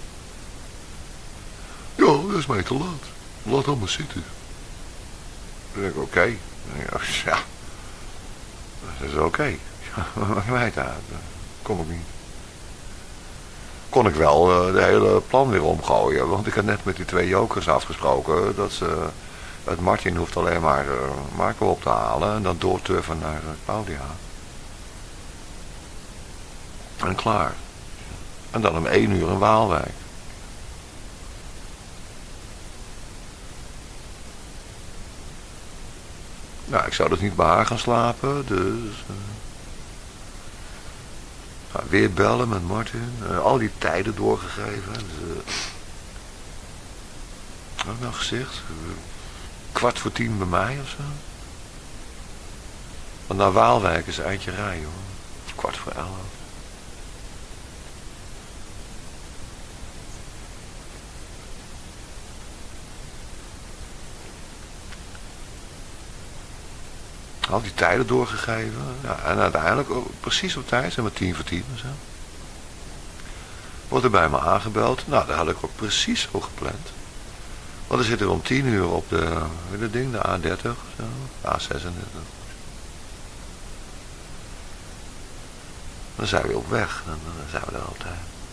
Ja, dat is mij te laat. Laat dan maar zitten. Dan denk ik, oké. Okay. Ja, dat is oké. Okay. Maak mij het uit. Kom ik niet. Kon ik wel uh, de hele plan weer omgooien. Want ik had net met die twee jokers afgesproken. Dat ze... Het Martin hoeft alleen maar uh, Marco op te halen. En dan doorturven naar uh, Claudia. En klaar. En dan om één uur in Waalwijk. Nou, ik zou dus niet bij haar gaan slapen, dus... Uh, nou, weer bellen met Martin. Uh, al die tijden doorgegeven. Dus, uh, wat heb ik nou gezegd? Uh, kwart voor tien bij mij of zo. Want naar Waalwijk is een eindje rijden, hoor. Kwart voor elf. Al die tijden doorgegeven. Ja, en uiteindelijk ook precies op tijd, zeg maar tien voor tien of zo. Wordt er bij me aangebeld. Nou, dat had ik ook precies zo gepland. Want dan zitten we om tien uur op de, weet dat ding, de A dertig of zo. De A zesendertig. Dan zijn we op weg. Dan, dan zijn we er altijd.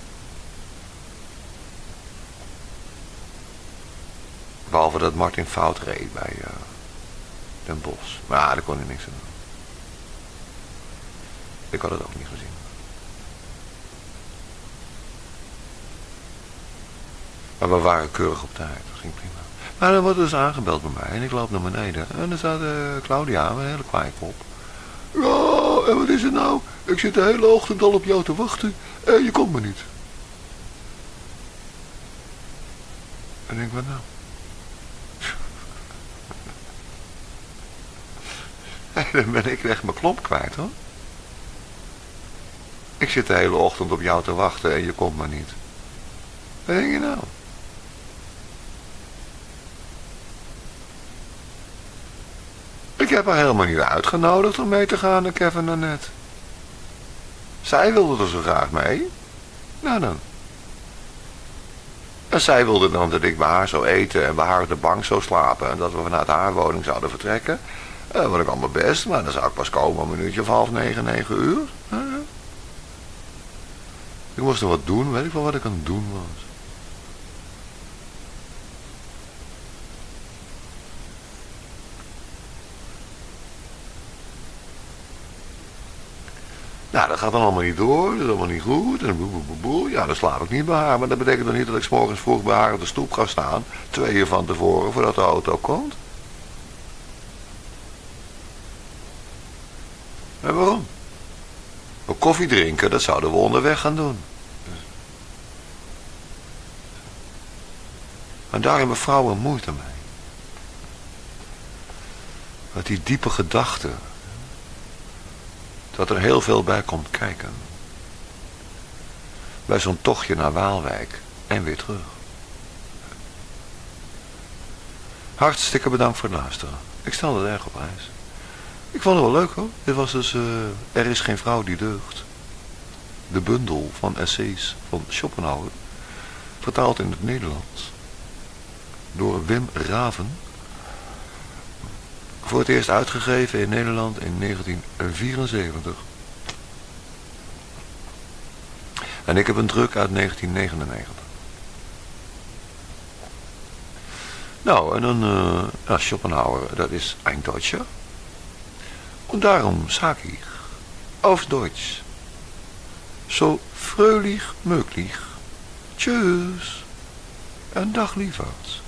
Behalve dat Martin fout reed bij... Uh, Den Bosch. Maar ja, daar kon hij niks aan doen. Ik had het ook niet gezien. Maar we waren keurig op tijd. Dat ging prima. Maar dan wordt dus aangebeld bij mij. En ik loop naar beneden. En dan staat uh, Claudia met een hele kwaaie kop. Ja, en wat is het nou? Ik zit de hele ochtend al op jou te wachten. En je komt maar niet. En ik denk, wat nou? Dan ben ik echt mijn klomp kwijt, hoor. Ik zit de hele ochtend op jou te wachten en je komt maar niet. Wat denk je nou? Ik heb haar helemaal niet uitgenodigd om mee te gaan naar Kevin en Annette. Zij wilde er zo graag mee. Nou dan. En zij wilde dan dat ik bij haar zou eten en bij haar op de bank zou slapen. En dat we vanuit haar woning zouden vertrekken. Dat vond ik allemaal best, maar dan zou ik pas komen om een uurtje of half negen, negen uur. Ja, ja. Ik moest er wat doen, weet ik wel wat ik aan het doen was. Nou, dat gaat dan allemaal niet door, dat is allemaal niet goed. En boe, boe, boe, boe. Ja, dan slaap ik niet bij haar, maar dat betekent dan niet dat ik 's morgens vroeg bij haar op de stoep ga staan. Twee uur van tevoren, voordat de auto komt. En waarom? Maar koffie drinken, dat zouden we onderweg gaan doen. En daar hebben vrouwen moeite mee. Met die diepe gedachte. Dat er heel veel bij komt kijken. Bij zo'n tochtje naar Waalwijk en weer terug. Hartstikke bedankt voor het luisteren. Ik stel het erg op prijs. Ik vond het wel leuk, hoor. Dit was dus uh, Er is geen vrouw die deugt. De bundel van essays van Schopenhauer. Vertaald in het Nederlands. Door Wim Raven. Voor het eerst uitgegeven in Nederland in negentien vierenzeventig. En ik heb een druk uit negentien negenennegentig. Nou, en dan, uh, ja, Schopenhauer, dat is ein Deutscher. Und darum sag ich, auf Deutsch, so fröhlich möglich, tschüss, en dag lieverd.